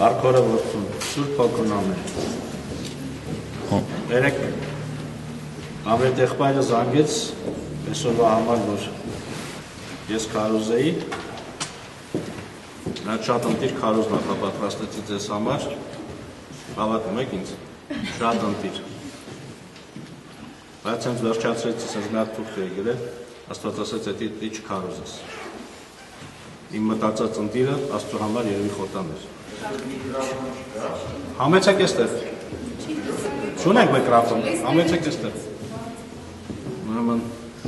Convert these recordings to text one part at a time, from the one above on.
Արքորը որդուն, Սուրբ Հոգուն ամեն։ Երեք ամեն եղբայրը զանգեց այսօրվա համար, որ ես քարոզեի, նա շատ ընտիր քարոզ նախապատրաստեցի ձեզ համար, հավատում եք ինձ, շատ ընտիր։ Բայց հենց վերջացրեցի, սենց մի հատ թուղթ էի գրել, Աստված ասեց, էդի չքարոզես։ Իմ մտածած ընտիրը Աստծո համար երևի խոտան էր։ Համեցեք էստեղ։ Չունենք միկրոֆոն, համեցեք էստեղ։ Ուրեմն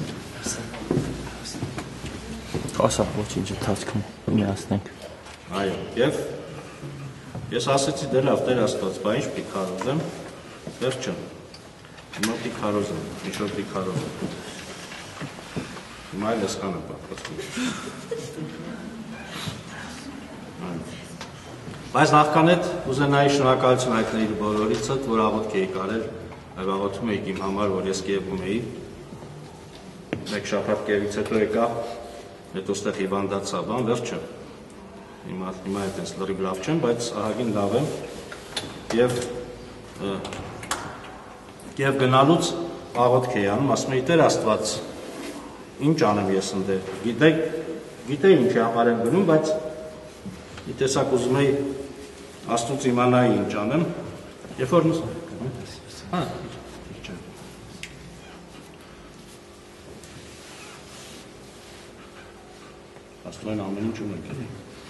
ասա ոչինչ ընթացքում միացնենք։ Այո, եւ ես ասեցի դե լավ, Տեր Աստված, բա ինչ պիտի քարոզեմ, վերջը։ Հիմա պիտի քարոզեմ, ինչ որ պիտի քարոզեմ։ Հիմա այլ էսքան եմ պատրաստվում։ Բայց նախքան այդ ուզենայի շնորհակալություն հայտնել բոլորիցդ, որ աղոթք էի կարել, այլ աղոթում էիք իմ համար, որ ես Կիևում էի։ Մեկ շաբաթ Կիևից հետո եկա, հետո ստեղ հիվանդացա, բան վերջը։ Հիմա այդպես լրիվ լավ չեմ, բայց ահագին լավ եմ։ Եվ գնալուց աղոթք էի անում, ասում էի Տեր Աստված, ինչ անեմ ես ընդեր։ Գիտեի ինչի համար եմ գնում, բայց ի տեսակ ուզում էի Աստծուց իմանայի ինչ անեմ, երբ որ Աստծուն ամեն ինչ ունենք, էլի։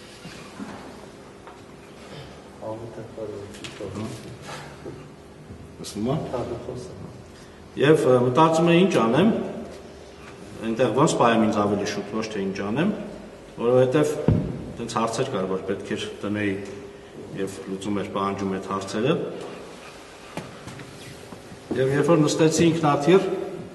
Ասում եմ։ Եվ մտածում եմ ինչ անեմ, այնտեղ ոնց պայեմ ինձ ավելի շուտ, ոչ թե ինչ անեմ, որովհետև այդպես հարցեր կար, որ պետք էր տնեի եւ լուծում էր պահանջում այդ հարցերը։ Եվ երբ որ նստեցի ինքնաթիռ,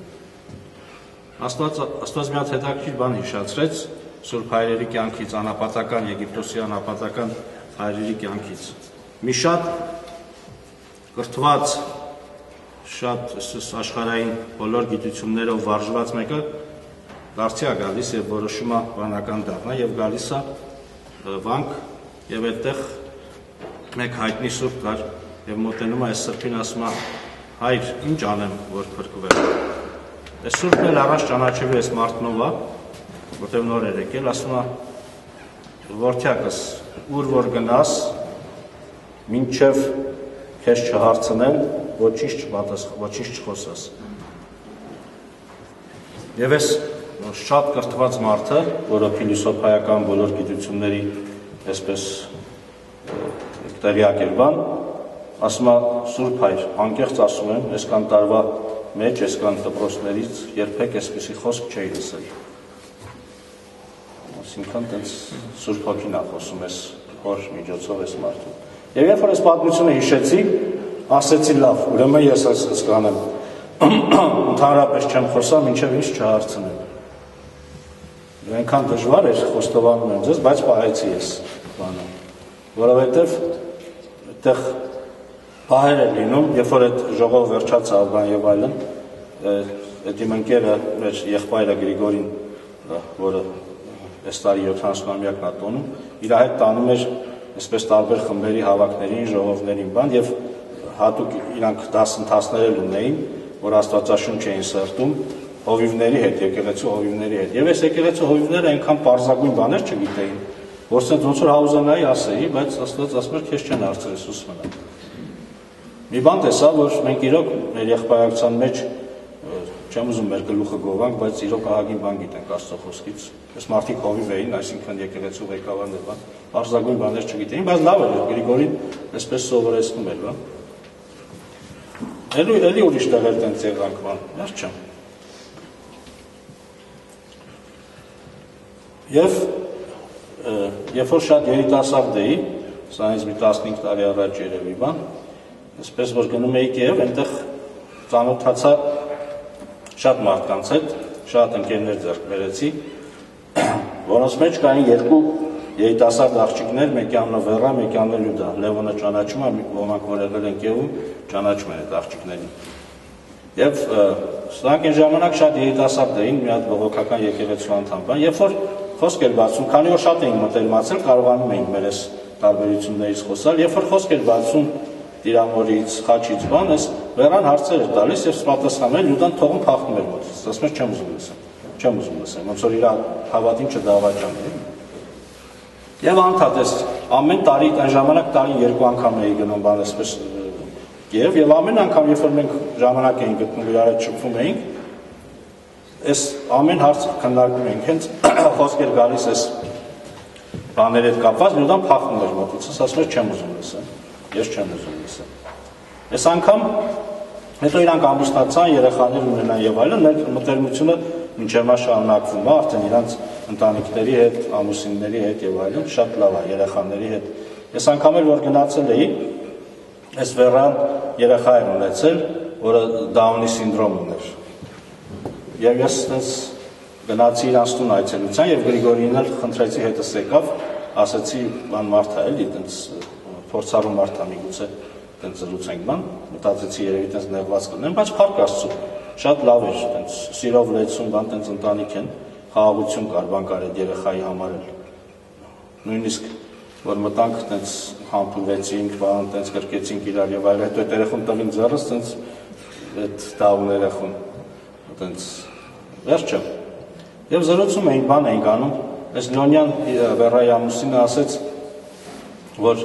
Աստված մի հատ հետաքրքիր բան հիշեցրեց Սուրբ հայրերի կյանքից, անապատական Եգիպտոսի անապատական հայրերի կյանքից։ Մի շատ կրթված, շատ աշխարհային բոլոր գիտություններով վարժված մեկը դարձի է գալիս եւ որոշում է վանական դառնա եւ գալիս է վանք եւ այդտեղ մեկ հայտնի սուրբ կար եւ մոտենում է այս սրբին ասում է հայր ինչ անեմ որ փրկվեմ այս սուրբն էլ առաջ ճանաչելու էս մարդնով է որտեղ նոր էր եկել ասում է որդյակս ուր որ գնաս մինչև քեզ չհարցնեն ոչինչ չխոսես եւ այս շատ կրթված մարդը որը փիլիսոփայական բոլոր գիտությունների այսպես տեղյակ էր բան, ասում է Սուրբ հայր, անկեղծ ասում եմ, այսքան տարվա մեջ, այսքան դպրոցներից երբեք այսպիսի խոսք չէի լսել։ Այսինքն տենց Սուրբ Հոգին է խոսում այս հոր միջոցով այս մարդու։ Եվ երբ որ այս պատմությունը հիշեցի, ասեցի լավ, ուրեմն ես այսպես կանեմ, ընդհանրապես չեմ խոսա, մինչև ինչ չհարցնեմ։ Այնքան դժվար էր, խոստովանում եմ ձեզ, բայց պահեցի ես բանը, որովհետև այդտեղ պահեր էր լինում, երբ որ այդ ժողով վերջացավ բան եւ այլն, այդ իմ ընկերը, մեր եղբայրը Գրիգորին, որը այս տարի 70-ամյակն է տոնում, իր հետ տանում էր այսպես տարբեր խմբերի հավաքներին, ժողովներին բան եւ հատուկ իրանք դասընթացներ ունեին, որ Աստվածաշունչ էին սրտում հովիվների հետ, եկեղեցու հովիվների հետ։ Եվ այս եկեղեցու հովիվները այնքան պարզագույն բաներ չգիտեին, որ սենց ոնց որ հաուզանայի ասեի, բայց Աստված ասում էր քեզ չեն հարցրել Հիսուս մնա։ Մի բան տեսա, որ մենք իրոք մեր եղբայրության մեջ չեմ ուզում մեր գլուխը գովանք, բայց իրոք ահագին բան գիտենք Աստծո խոսքից։ Այս մարդիկ հովիվ էին, այսինքն եկեղեցու ղեկավարներ բան, պարզագույն բաներ չգիտեին, բայց լավ էր, Գրիգորին այսպես սովորեցնում էր, բան։ Էլի ուրիշ տեղեր տենց եղանք բան, ես չեմ։ Եվ երբ որ շատ երիտասարդ էի, սա ինձ մի 15 տարի առաջ երևի բան, այսպես որ գնում էի Կիև, այնտեղ ծանոթացա շատ մարդկանց հետ, շատ ընկերներ ձեռք բերեցի, որոնց մեջ կային երկու երիտասարդ աղջիկներ, մեկի անունը Վերա, մեկի անունը Լյուդա, Լևոնը ճանաչում է, ոմանք որ եղել են Կիևում, ճանաչում են այդ աղջիկներին։ Եվ սրանք այն ժամանակ շատ երիտասարդ էին, մի հատ բողոքական եկեղեցու անդամ բան, երբ որ խոսք էր բացում, քանի որ շատ էին մտերմացել, կարողանում էին մեր այս տարբերություններից խոսալ, երբ որ խոսք էր բացում Տիրամորից, Խաչից բան, ես վերան հարցեր էր տալիս եւ պատասխանել Յուդան թողում փախնում էր մոտից, ասում էր չեմ ուզում լսեմ, ոնց որ իր հավատին չդավաճանի։ Եվ անդադ ես ամեն տարի այն ժամանակ տարին 2 անգամ էի գնում բան այսպես Կիև եւ ամեն անգամ երբ որ մենք ժամանակ էինք գտնում իրար հետ շփվում էինք, այս ամեն հարց քննարկում էինք, հենց խոսքեր գալիս էս բաների հետ կապված Յուդան փախնում էր մոտից, ասում էր չեմ ուզում լսեմ, ես չեմ ուզում լսեմ։ Այս անգամ հետո իրանք ամուսնացան, երեխաներ ունենան եւ այլն, մեր մտերմությունը մինչև մա շարունակվում է, արդեն իրանք ընտանիքների հետ, ամուսինների հետ եւ այլն, շատ լավ է երեխաների հետ։ Այս անգամ էլ որ գնացել էի, այս վերան երեխա եմ ունեցել, որը Դաունի սինդրոմ ուներ։ Եվ ես այդպես գնացի իրանց տուն այցելության եւ Գրիգորին էլ խնդրեցի հետս եկավ, ասացի բան մարդ է էլի, այդպես փորձառու մարդ է միգուցե այդպես զրուցենք բան, մտածեցի երևի այդպես նեղված կլինեմ, բայց փառք Աստծո, շատ լավ էր, այդպես սիրով լեցուն բան, այդպես ընտանիք են, խաղաղություն կար, բան կար այդ երեխայի համար էլ։ Նույնիսկ որ մտանք այդպես համբուրվեցինք, բան, այդպես կրկեցինք իրար եւ այլ, հետո այդ երեխուն տվին ձեռս, այդպես այդ դաղուն երեխուն, այդպես վերջը։ Եվ զրուցում էինք, բան էինք անում, այս Լոնյան Վերայի ամուսինը ասեց, որ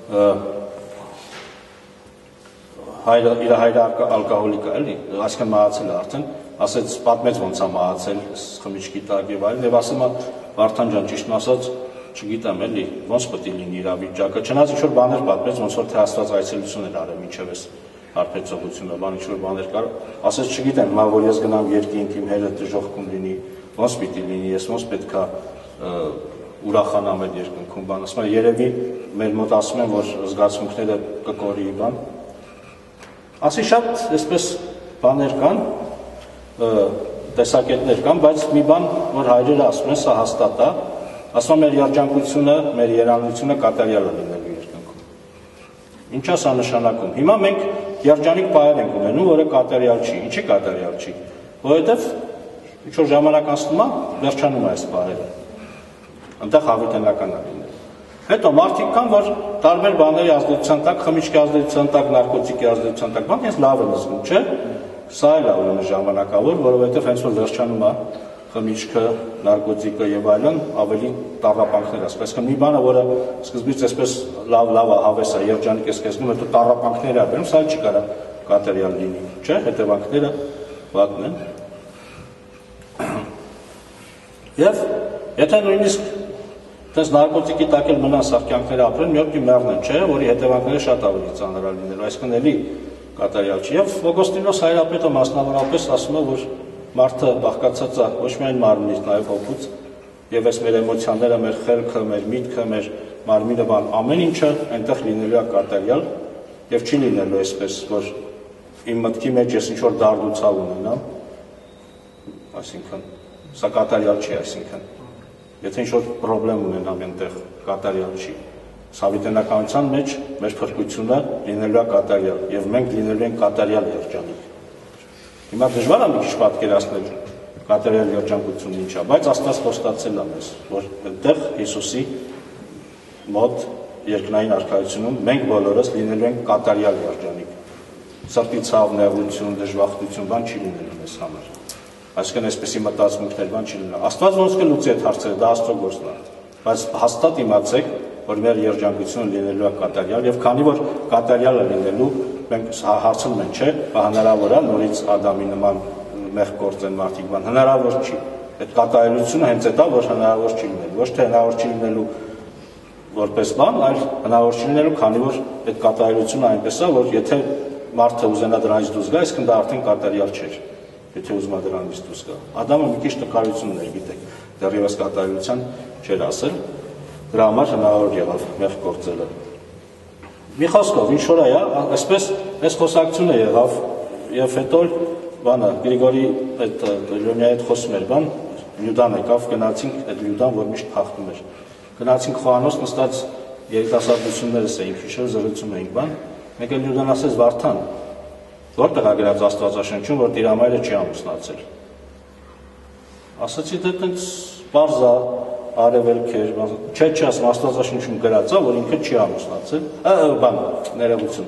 իր հայրը ալկոհոլիկ է, էլի, այսքան մահացել է արդեն, ասեց պատմեց ոնց է մահացել, խմիչքի տակ եւ այլն, եւ ասում է Վարդան ջան, ճիշտն ասած, չգիտեմ էլի, ոնց պետք է լինի իր վիճակը, չնայած ինչ որ բաներ պատմեց, ոնց որ թե Աստված այցելություն էր արել մինչեւ այս հարբեցողությունը, բան ինչ որ բաներ կար, ասեց չգիտեմ, հիմա որ ես գնամ երկինք, իմ հերը դժոխքում լինի, ոնց պիտի լինի, ես ոնց պետքա ուրախանամ այդ երկնքում, բան, ասում եմ երևի մեր մոտ ասում են, որ զգացմունքները կկորի, բան։ Ասի շատ այսպես բաներ կան, տեսակետներ կան, բայց մի բան, որ հայրերը ասում են, սա հաստատ է, ասում են մեր երջանկությունը, մեր երանությունը կատարյալ է լինելու երկնքում։ Ինչ է սա նշանակում։ Հիմա մենք երջանիկ պահեր ենք ունենում, որը կատարյալ չի, ինչի կատարյալ չի, որովհետև ինչ որ ժամանակ անցնում է, վերջանում է այս պահերը։ Այնտեղ հավիտենական է լինել։ Հետո մարդիկ կան, որ տարբեր բաների ազդեցության տակ, խմիչքի ազդեցության տակ, նարկոտիկի ազդեցության տակ, բան ես լավ եմ զգում, չէ՞։ Սա էլ է ուրեմն ժամանակավոր, որովհետև հենց որ վերջանում է խմիչքը, նարկոտիկը եւ այլն, ավելի տառապանքներ ասում։ Այսինքն մի բանը, որը սկզբից այսպես լավ է, հավես է, երջանիկ ես կեզնում, հետո տառապանքներ է բերում, սա չի կարա կատարյալ լինի, չէ՞, հետևանքները վատն են։ Եվ եթե նույնիսկ այդպես նարկոտիկի տակ էլ մնան սարքյանքները ապրեն, մի օր կմեռնեն, չէ, որի հետևանքները շատ ավելի ծանր է լինելու, այսինքն էլի կատարյալ չի։ Եվ Օգոստինոս հայրապետը մասնավորապես ասում է, որ մարդը բաղկացած է ոչ միայն մարմնից, նաև հոգուց, եւ այս մեր էմոցիաները, մեր խելքը, մեր միտքը, մեր մարմինը, բան, ամեն ինչը այնտեղ լինելու է կատարյալ եւ չի լինելու այսպես, որ իմ մտքի մեջ ես ինչ որ դարդուցավ ունենամ, այսինքն սա կատարյալ չի, այսինքն եթե ինչ-որ պրոբլեմ ունենամ այնտեղ կատարյալ չի։ Հավիտենականության մեջ մեր փրկությունը լինելու է կատարյալ եւ մենք լինելու ենք կատարյալ երջանիկ։ Հիմա դժվար է մի քիչ պատկերացնել կատարյալ երջանկությունը ինչա, բայց Աստված խոստացել է մեզ, որ այնտեղ Հիսուսի մոտ երկնային արքայությունում մենք բոլորս լինելու ենք կատարյալ երջանիկ։ Սրտի ցավ, նեղություն, դժբախտություն բան չի լինելու մեզ համար։ Այսինքն այսպեսի մտածմունքներ բան չի լինելու։ Աստված ոնց կլուծի այդ հարցերը, դա Աստծո գործն է։ Բայց հաստատ իմացեք, որ մեր երջանկությունը լինելու է կատարյալ եւ քանի որ կատարյալ է լինելու, մենք հարցնում ենք, չէ՞, հնարավոր է նորից Ադամի նման մեղք գործեն մարդիկ բան, հնարավոր չի։ Այդ կատարելությունը հենց այդ է, որ հնարավոր չի լինելու, ոչ թե հնարավոր չի լինելու որպես բան, այլ հնարավոր չի լինելու, քանի որ այդ կատարելությունը այնպես է, որ եթե մարդը ուզենա դրանից դուրս գա, այսինքն դա արդեն կատարյալ չէր։ Եթե ուզում է դրանից դուրս գա։ Ադամը մի քիչ տկարություն ուներ, գիտեք, դեռևս կատարելության չէր ասել, դրա համար հնարավոր եղավ մեղք գործելը։ Մի խոսքով, ինչ որ է, այսպես այս խոսակցությունը եղավ, եւ հետո բանը Գրիգորի այդ Լյոնյայի հետ խոսում էր, բան Լյուդան եկավ, գնացինք այդ Լյուդան, որ միշտ փախնում էր։ Գնացինք խոհանոց, նստած երիտասարդություններս էինք, քիշեր զրուցում էինք, բան։ Մեկ էլ Լյուդան ասեց Վարդան, որտեղ է գրած Աստվածաշնչում, որ Տիրամայրը չի ամուսնացել։ Ասացի դե տենց բարձ է, արևելք էր, չէ, ասում Աստվածաշնչում գրած է, որ ինքը չի ամուսնացել, բան, ներողություն։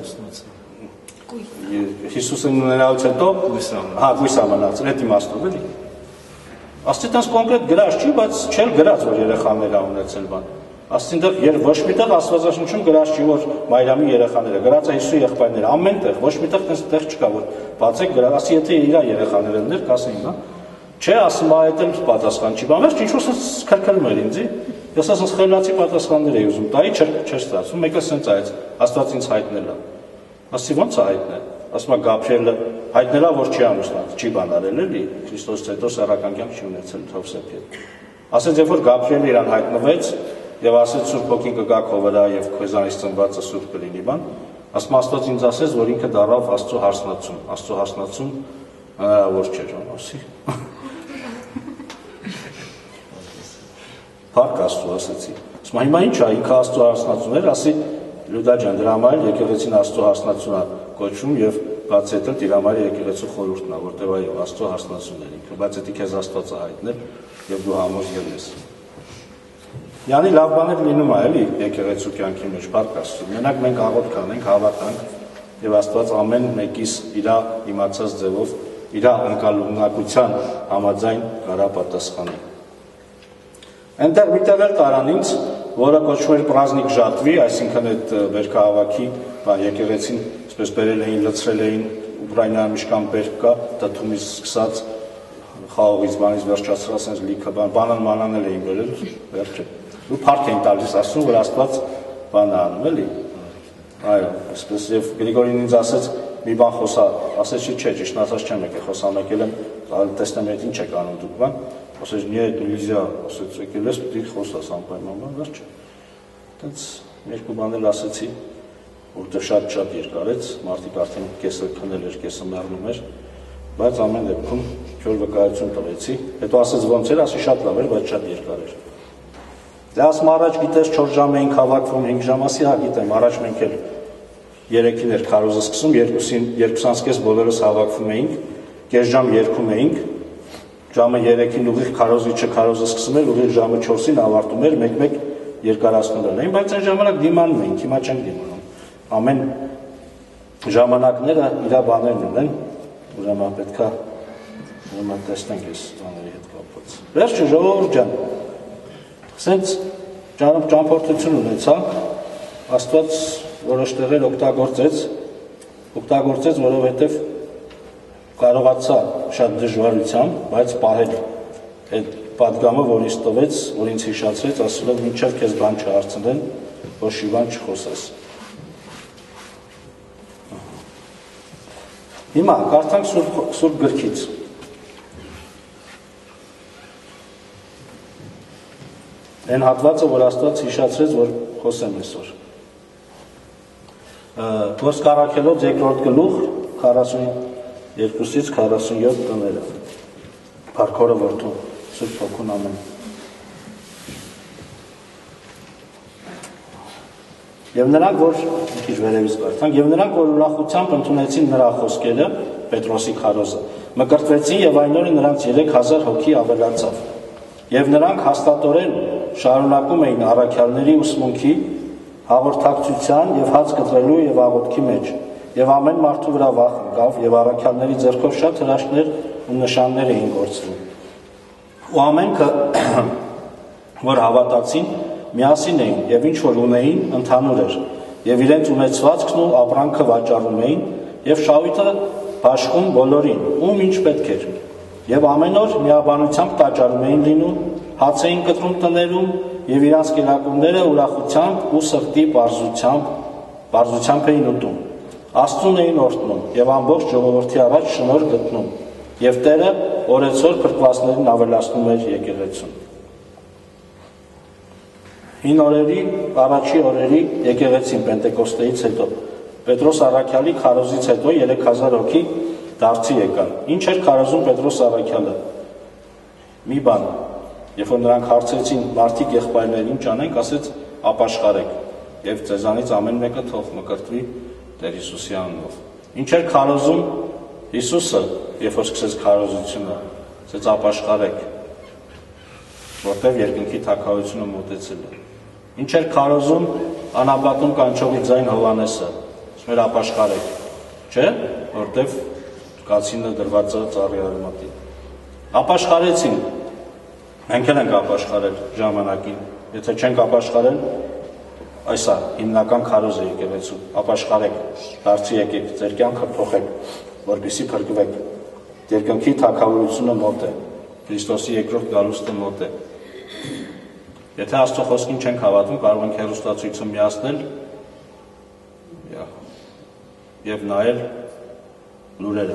Հիսուսը ունենալուց հետո գույս ամանացել, այդ իմաստով էլի։ Աստծի տես կոնկրետ գրած չի, բայց չէլ գրած, որ երեխաներ ունեցել բան։ Աստծին դեռ ոչ միտեղ Աստվածաշնչում գրած չի, որ Մարիամի երեխաները, գրած է Հիսուսի եղբայրները, ամեն տեղ, ոչ միտեղ տեղ չկա, որ բացեք գրած, ասի եթե իր երեխաները լիներ, կասեին, հա։ Չէ, ասում այդ էլ պատասխան չի, բանվերջ ինչ-որ քրքրում էր ինձի, ես ասած խելացի պատասխաններ էի ուզում տայի, չէր ստացվում, մեկը սենց այց, Աստված ինձ հայտնել է։ Ասի ո՞նց է հայտնել։ Ասում է Գաբրիելը հայտնելա, որ չի ամուսնացել, չի բանարել էլի, Քրիստոսից հետո սեռական կյանք չի ունեցել Հովսեփի հետ։ Ասեց, երբ որ Գաբրիելը իրան հայտնվեց եւ ասեց Սուրբ Հոգին կգա քո վրա եւ քեզանից ծնվածը սուրբ կլինի բան, ասում Աստված ինձ ասեց, որ ինքը դառավ Աստծո հարսնացում հնարավոր չէր անոսի։ Փառք Աստծո ասեցի։ Ասում հիմա ի՞նչ է, ինքը Աստծո հարսնացուն էր, ասի Լյուդա ջան, դրա համար էլ եկեղեցին Աստծո հարսնացուն է կոչվում եւ բաց հետո իր համար եկեղեցու խորհուրդն է, որտեղ այո, Աստծո հարսնացուն էր ինքը, բայց դա քեզ Աստված է հայտնել եւ դու համոզ ելես։ Յանի լավ բաներ լինում է էլի եկեղեցու կյանքի մեջ, փառք Աստծո։ Մենակ մենք աղոթ կանենք, հավատանք եւ Աստված ամեն մեկիս իր իմացած ձևով, իր անկալունակության համաձայն կարա պատասխանի։ Այնտեղ միտեղ էլ տարան ինձ, որը կոչվում էր Պրազնիկ Ժատվի, այսինքն այդ վերքահավաքի եկեղեցին, այսպես բերել էին, լցրել էին Ուկրաինայում իշքան բերք կա, դդումից սկսած խաղողից բանից վերջացրած sense լիքը բանան էլ էին բերել, վերջը։ Ու փառք էին տալիս Աստծուն, որ Աստված բան է անում, էլի։ Այո, այսպես եւ Գրիգորին ինձ ասեց մի բան խոսա, ասեցի չէ, ճիշտ ասած չեմ եկել, խոսամեկել եմ, տեսնեմ այդ ինչ եք անում դուք բան, ասեց նի այդ նельзя, ասեց եկել ես պիտի խոսաս անպայման բան, վերջը։ Այդպես երկու բան էլ ասեցի, որտեղ շատ երկարեց, մարդիկ արդեն կեսը քնել էր, կեսը մեռնում էր, բայց ամեն դեպքում քյոր վկայություն տվեցի, հետո ասեց ոնց էր, ասի շատ լավ էր, բայց շատ երկար էր։ Դե ասում առաջ գիտես 4 ժամ էինք հավաքվում, 5 ժամ, ասի հա գիտեմ, առաջ մենք էլ 3-ին էր քարոզը սկսում, 2-ից բոլորս հավաքվում էինք, կես ժամ երգում էինք, ժամը 3-ին ուղիղ քարոզիչը քարոզը սկսում էր, ուղիղ ժամը 4-ին ավարտում էր, մեկ-մեկ երկարացնում էին, բայց այն ժամանակ դիմանում էինք, հիմա չենք դիմանում։ Ամեն ժամանակները իր բաներն ունեն, ուրեմն պետքա տեսնենք այս բաների հետ կապված։ Վերջը ժողովուրդ ջան, սենց ճամփորդություն ունեցանք, Աստված որոշ տեղեր օգտագործեց, որովհետև կարողացա շատ դժվարությամբ, բայց պահել այդ պատգամը, որ ինձ տվեց, որ ինձ հիշացրեց, ասելով մինչև քեզ բան չհարցնեն, ոչ մի բան չխոսես։ Հիմա կարդանք Սուրբ գրքից։ Այն հատվածը, որ Աստված հիշացրեց, որ խոսեմ այսօր։ Գործք առաքելոց 2-րդ գլուխ 42-ից 47 տները։ Փառքորը որդու Սուրբ Հոգուն ամեն։ Եվ նրանք, որ քիչ վերևից կարդանք, եւ նրանք, որ ուրախությամբ ընդունեցին նրա խոսքերը, Պետրոսի քարոզը, մկրտվեցին եւ այն օրը նրանց 3000 հոգի ավելացավ։ Եվ նրանք հաստատորեն շարունակում էին առաքյալների ուսմունքի, հաղորդակցության եւ հաց կտրելու եւ աղոթքի մեջ, եւ ամեն մարդու վրա վախ ընկավ եւ առաքյալների ձեռքով շատ հրաշքներ ու նշաններ էին գործվում։ Ու ամենքը, որ հավատացին, միասին էին եւ ինչ որ ունեին, ընդհանուր էր, եւ իրենց ունեցվածքն ու ապրանքը վաճառում էին եւ շահույթը բաշխում բոլորին, ում ինչ պետք էր։ Եվ ամեն օր միաբանությամբ տաճարում էին լինում, հաց էին կտրում տներում եւ իրանց կերակուրները ուրախությամբ ու սրտի բարձությամբ էին ուտում։ Աստծուն էին օրհնում եւ ամբողջ ժողովրդի առաջ շնորհ գտնում։ Եվ Տերը օրեցօր փրկվածներին ավելացնում էր եկեղեցուն։ Հին օրերի, առաջի օրերի եկեղեցին Պենտեկոստեից հետո Պետրոս առաքյալի քարոզից հետո 3000 հոգի դարձի եկան։ Ինչ էր քարոզում Պետրոս առաքյալը։ Մի բան, երբ որ նրանք հարցրեցին մարդիկ եղբայրներ ինչ անենք, ասեց ապաշխարեք եւ ձեզանից ամեն մեկը թող մկրտվի Տեր Հիսուսի անունով։ Ինչ էր քարոզում Հիսուսը, երբ որ սկսեց քարոզությունը, ասեց ապաշխարեք։ որտեղ երկնքի թագավորությունը մոտեցել է։ Ինչ էր քարոզում անապատում կանչողի ձայն Հովհաննեսը, մեր ապաշխարեք, չէ՞, որտեղ կացինը դրված է ծառի արմատին։ Ապաշխարեցին, մենք էլ ենք ապաշխարել ժամանակին, եթե չենք ապաշխարել, այս է հիմնական քարոզը եկեղեցու, ապաշխարեք, դարձի եկեք, ձեր կյանքը փոխեք, որպեսզի փրկվեք։ Երկնքի թագավորությունը մոտ է, Քրիստոսի երկրորդ գալուստը մոտ է։ Եթե Աստծո խոսքին չենք հավատում, կարող ենք հեռուստացույցը միացնել եւ նայել լուրերը։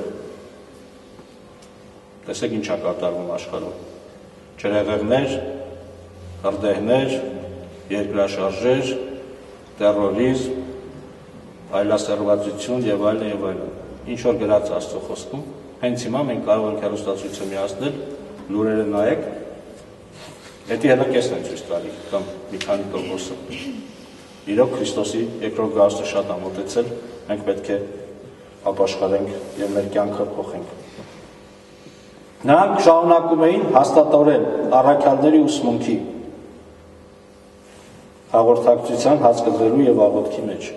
Տեսեք ինչ է կատարվում աշխարհում։ Ջրհեղեղներ, հրդեհներ, երկրաշարժեր, տերորիզմ, այլասերվածություն եւ այլն եւ այլն։ Ինչ որ գրած Աստծո խոսքում, հենց հիմա մենք կարող ենք հեռուստացույցը միացնել, լուրերը նայեք, Էդի հելը կեսն են ցույց տալի, կամ մի քանի տոկոսը։ Իրոք Քրիստոսի երկրորդ գալուստը շատ ամոթեցել, մենք պետք է ապաշխարենք եւ մեր կյանքը փոխենք։ Նրանք շարունակում էին հաստատորեն առաքյալների ուսմունքի հաղորդակցության հացկդրելու եւ աղոթքի մեջ։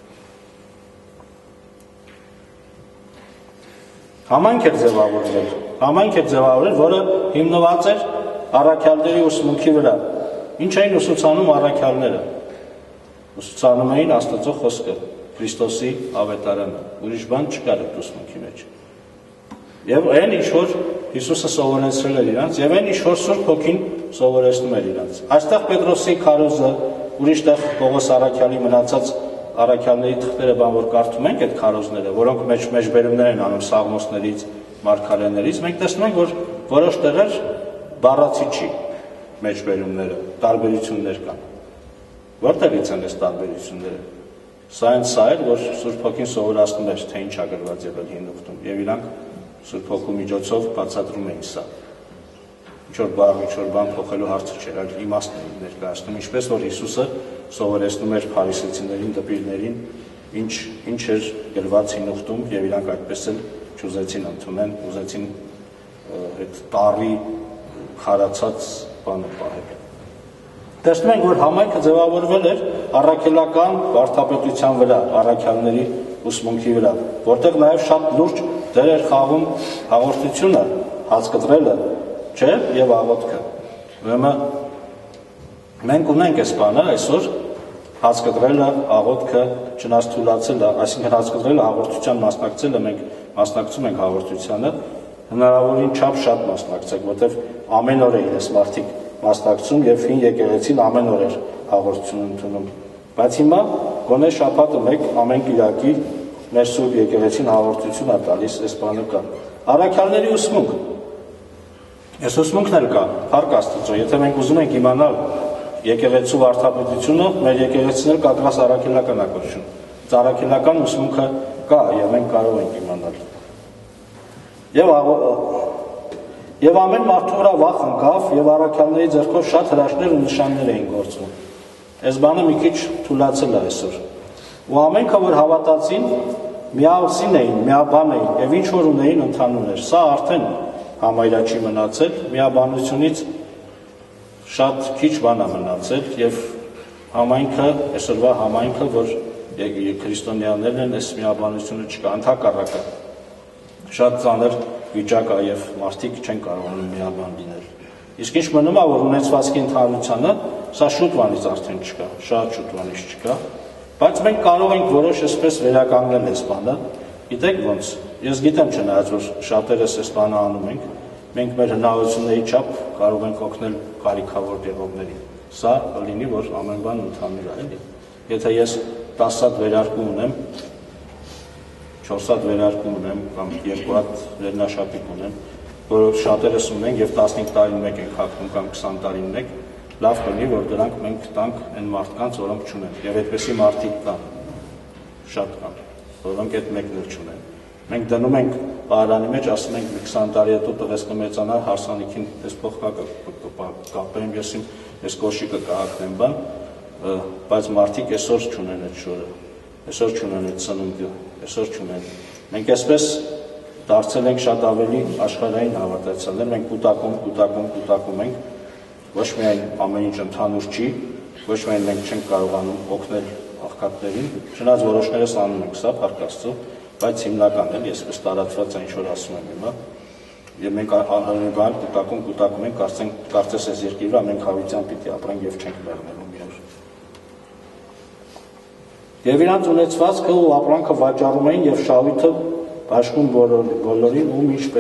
Համայնք էր ձևավորել, որը հիմնված էր առաքյալների ուսմունքի վրա։ Ինչ էին ուսուցանում առաքյալները։ Ուսուցանում էին Աստծո խոսքը, Քրիստոսի ավետարանը։ Ուրիշ բան չկար այդ ուսմունքի մեջ։ Եվ այն ինչ որ Հիսուսը սովորեցրել էր իրանց, եւ այն ինչ որ Սուրբ Հոգին սովորեցնում էր իրանց։ Այստեղ Պետրոսի քարոզը, ուրիշտեղ Պողոս առաքյալի մնացած առաքյալների թղթերը բան որ կարդում ենք այդ քարոզները, որոնք մեջբերումներ են անում սաղմոսներից, մարգարեներից, մենք տեսնում ենք, որ որոշ տեղեր բառացի չի մեջբերումները, տարբերություններ կան։ Որտեղից են այս տարբերությունները։ Սա էր, որ Սուրբ Հոգին սովորացնում էր, թե ինչ է գրված եղել Հին Ուխտում, եւ իրանք Սուրբ Հոգու միջոցով բացատրում էին սա։ Ինչ որ բան փոխելու հարցը չէր, այլ իմաստն էին ներկայացնում, ինչպես որ Հիսուսը սովորեցնում էր փարիսեցիներին, դպիրներին, ինչ էր գրված Հին Ուխտում, եւ իրանք այդպես էլ չուզեցին ընդունեն, ուզեցին այդ տարի խարացած բանը պահել։ Տեսնում ենք, որ համայնքը ձևավորվել էր առաքելական վարդապետության վրա, առաքյալների ուսմունքի վրա, որտեղ նաև շատ լուրջ դեր էր խաղում հաղորդությունը, հացկտրելը, չէ, եւ աղոթքը։ Ուրեմն մենք ունենք այս բանը այսօր հացկտրելը, աղոթքը, չնայած թույլացելը, այսինքն հացկտրելը հաղորդության մասնակցելը, մենք մասնակցում ենք հաղորդությանը, հնարավորին չափ շատ մասնակցեք, որտեղ ամեն օր էին այս մարդիկ մասնակցում եւ հին եկեղեցին ամեն օր էր հաղորդություն ընդունում։ Բայց հիմա գոնե շաբաթը մեկ ամեն կիրակի մեր Սուրբ եկեղեցին հաղորդություն է տալիս, այս բանը կա։ Առաքյալների ուսմունք։ Այս ուսմունքն էլ կա, փառք Աստծո, եթե մենք ուզում ենք իմանալ եկեղեցու վարդապետությունը, մեր եկեղեցին էլ կակրաս առաքելական ակրություն։ Առաքելական ուսմունքը կա եւ մենք կարող ենք իմանալ։ Եվ ամեն մարդու վրա վախ ընկավ եւ առաքյալների ձեռքով շատ հրաշքներ ու նշաններ էին գործվում։ Այս բանը մի քիչ թուլացել է այսօր։ Ու ամենքը որ հավատացին, միասին էին, միաբան էին եւ ինչ որ ունեին ընդհանուր էր։ Սա արդեն համայրա չի մնացել, միաբանությունից շատ քիչ բան է մնացել եւ համայնքը, այսօրվա համայնքը, որ քրիստոնյաներն են, այս միաբանությունը չկա, ընդհակառակը շատ ծանր վիճակ է եւ մարդիկ չեն կարողանում միաբան լինել։ Իսկ ինչ մնում է, որ ունեցվածքի ընդհանրությանը սա շուտվանից արդեն չկա, շատ շուտվանից չկա, բայց մենք կարող ենք որոշ այսպես վերականգնել այս բանը։ Գիտեք ոնց։ Ես գիտեմ չնայած որ շատերս այս բանը անում ենք, մենք մեր հնարավորությունների չափ կարող ենք օգնել կարիքավոր եղողներին։ Սա լինի, որ ամեն բան ընդհանուր է, էլի։ Եթե ես 10 հատ վերարկու ունեմ, 4 հատ վերարկու ունեմ կամ 2 հատ վերնաշապիկ ունեմ, որ շատերս ունենք եւ 15 տարին մեկ ենք հագնում կամ 20 տարին մեկ, լավ կլինի, որ դրանք մենք տանք այն մարդկանց, որոնք չունեն։ Եվ այդպեսի մարդիկ կան, շատ կան, որոնք այդ մեկն էլ չունեն։ Մենք դնում ենք պարանի մեջ, ասում ենք 20 տարի հետո տղես կմեծանա, հարսանիքին այս փող կապեմ, ես իմ այս կոշիկը կհագնեմ բան, բայց մարդիկ այսօր չունեն այդ շորը, այսօր չունեն այդ սնունդը, այսօր չունեն։ Մենք այսպես դարձել ենք շատ ավելի աշխարհային հավատացյալներ, մենք կուտակում ենք, ոչ միայն ամեն ինչ ընդհանուր չի, ոչ միայն մենք չենք կարողանում օգնել աղքատներին, չնայած որոշներս անում ենք սա, փառք Աստծո, բայց հիմնական է, ես ըստ տարածված այն ինչ որ ասում եմ հիմա, եւ մենք անհանրի բան կուտակում ենք, կարծես այս երկրի վրա մենք հավիտյան պիտի ապրենք եւ չենք մեռնելու մի օր։ Եվ իրանց ունեցվածքը ու ապրանքը վաճառում էին եւ շահույթը բաշխում բոլորին ում ինչ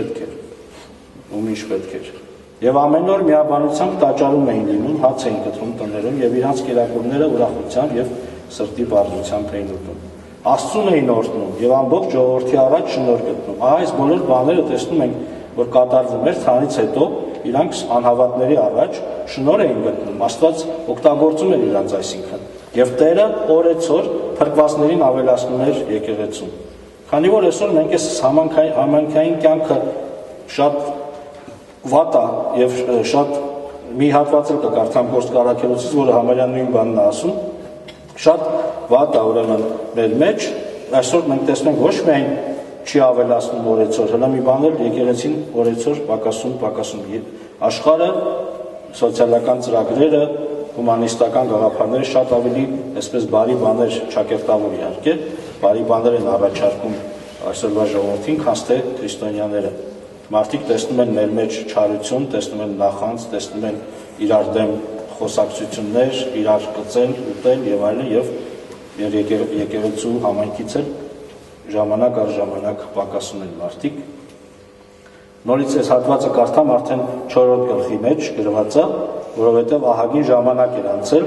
պետք էր։ Եվ ամեն օր միաբանությամբ տաճարում էին լինում, հաց էին կտրում տներում եւ իրանց կերակուրները ուրախությամբ եւ սրտի բարձրությամբ էին ուտում։ Աստծուն էին օրհնում եւ ամբողջ ժողովրդի առաջ շնորհ գտնում։ Այս բոլոր բաները տեսնում ենք, որ կատարվում էր, ցանից հետո իրանք անհավատների առաջ շնորհ էին գտնում։ Աստված օգտագործում էր իրանց այսինքն։ Եվ Տերը օրեցօր փրկվածներին ավելացնում էր եկեղեցում։ Քանի որ այսօր մենք այս համայնքային կյանքը շատ վատ է եւ շատ մի հատված էլ կկարդամ Գործք որը համարյա նույն բանն է ասում, շատ վատ է ուրեմն մեր մեջ, այսօր մենք տեսնենք ոչ միայն չի ավելացնում օրեցօր, հələ մի բան էլ եկեղեցին օրեցօր պակասում։ Աշխարհը, սոցիալական ծրագրերը, հումանիստական գաղափարները շատ ավելի այսպես բարի բաներ ճակերտավոր իհարկե, բարի բաներ են առաջարկում այսօրվա ժողովրդին, քան թե քրիստոնյաները։ Մարդիկ տեսնում են մեր մեջ չարություն, տեսնում են նախանձ, տեսնում են իրար դեմ խոսակցություններ, իրար կծել, ուտել եւ այլն եւ եկեղեցու համայնքից էլ ժամանակ առ ժամանակ պակասում են մարդիկ։ Նորից այս հատվածը կարդամ արդեն 4-րդ գլխի մեջ գրված է, որովհետև ահագին ժամանակ էր անցել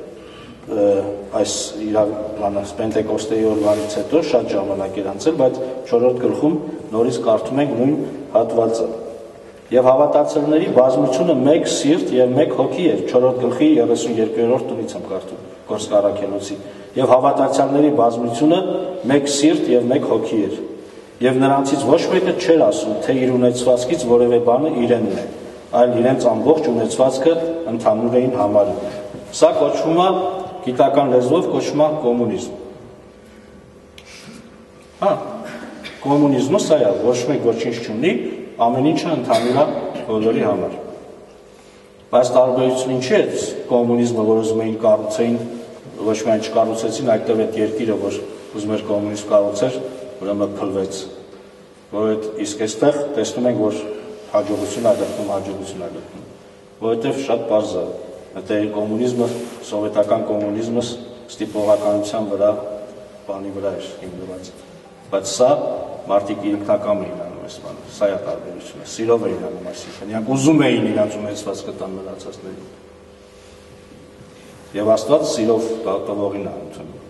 այս Պենտեկոստեի օրվանից հետո շատ ժամանակ էր անցել, բայց 4-րդ գլխում նորից կարդում ենք նույն հատվածը։ Եվ հավատացյալների բազմությունը մեկ սիրտ եւ մեկ հոգի էր, 4-րդ գլխի 32-րդ տունից եմ կարդում Գործք Եվ հավատացյալների բազմությունը մեկ սիրտ եւ մեկ հոգի էր։ Եվ նրանցից ոչ մեկը չէր ասում, թե իր ունեցվածքից որևէ բանը իրենն է, այլ իրենց ամբողջ ունեցվածքը ընդհանուր էին համարում։ Սա կոչվում է գիտական լեզվով կոչվում է կոմունիզմ։ Կոմունիզմը սա է, ոչ մեկ ոչինչ չունի, ամեն ինչը ընդհանուր է բոլորի համար։ Բայց տարբերությունը ինչի է կոմունիզմը, որ ուզում էին կառուցեին, ոչ միայն չկառուցեցին, այդտեղ այդ երկիրը, որ ուզում էր կոմունիզմ կառուցեր, ուրեմն փլվեց։ Իսկ այստեղ տեսնում ենք, որ հաջողություն է գտնում, որովհետև շատ պարզ է, այդ կոմունիզմը, սովետական կոմունիզմը ստիպողականության վրա, բանի վրա էր հիմնված։ Բայց սա մարդիկ ինքնակամ էին անում այս բանը, սա է տարբերությունը, սիրով էին անում այսինքն, իրանք ուզում էին իրանց ունեցվածքը տան մնացածներին։ Եվ Աստված սիրով տվողին է ընդունում։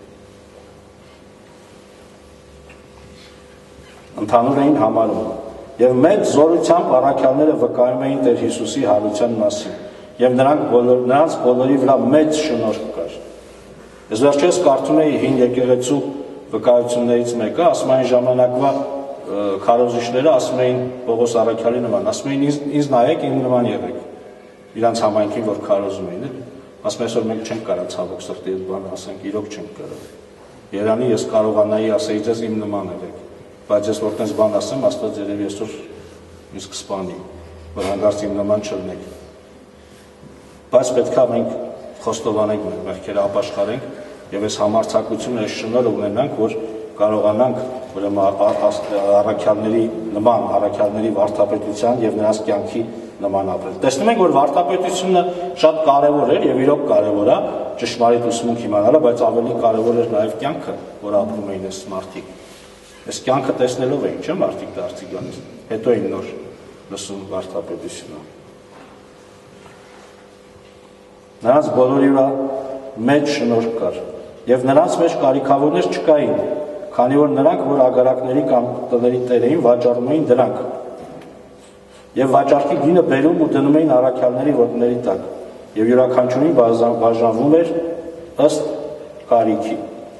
Ընդհանուր էին համարում։ Եվ մեծ զորությամբ առաքյալները վկայում էին Տեր Հիսուսի հարության մասին։ Եվ նրանց բոլորի վրա մեծ շնորհք կար։ Ես վերջերս կարդում էի հին եկեղեցու վկայություններից մեկը, ասում այն ժամանակվա քարոզիչները ասում էին Պողոս առաքյալի նման, ասում էին ինձ նայեք, իմ նման եղեք։ Իրանց համայնքին որ քարոզում էին, ասում այսօր մենք չենք կարող ցավոք սրտի այդ բանը ասենք, իրոք չենք կարող։ Երանի ես կարողանայի ասեի ձեզ իմ նման եղեք, բայց ես որ տես բան ասեմ, Աստված երևի այսօր ինձ կսպանի, որ հանգարց իմ նման չլինեք։ Բայց պետք է մենք խոստովանենք մեր մեղքերը, ապաշխարենք եւ այս համարձակությունը, այս շնորհը ունենանք, որ կարողանանք ուրեմն առաքյալների նման, առաքյալների վարդապետության եւ նրանց կյանքի նման ապրել։ Տեսնում ենք, որ վարդապետությունը շատ կարևոր էր եւ իրոք կարևոր է ճշմարիտ ուսմունք իմանալը, բայց ավելի կարևոր էր նաեւ կյանքը, որ ապրում էին այս մարդիկ։ Այս կյանքը տեսնելով էին, չէ՞ մարդիկ դարձի գալիս։ Հետո էին նոր լսում վարդապետությունը։ Նրանց բոլորի վրա մեծ շնորհք կար եւ նրանց մեջ կարիքավորներ չկային, քանի որ նրանք, որ ագարակների կամ տների տեր էին, վաճառում էին դրանք։ Եվ վաճառքի գինը բերում ու դնում էին առաքյալների ոտների տակ, եւ յուրաքանչյուրին բաժանվում էր ըստ կարիքի։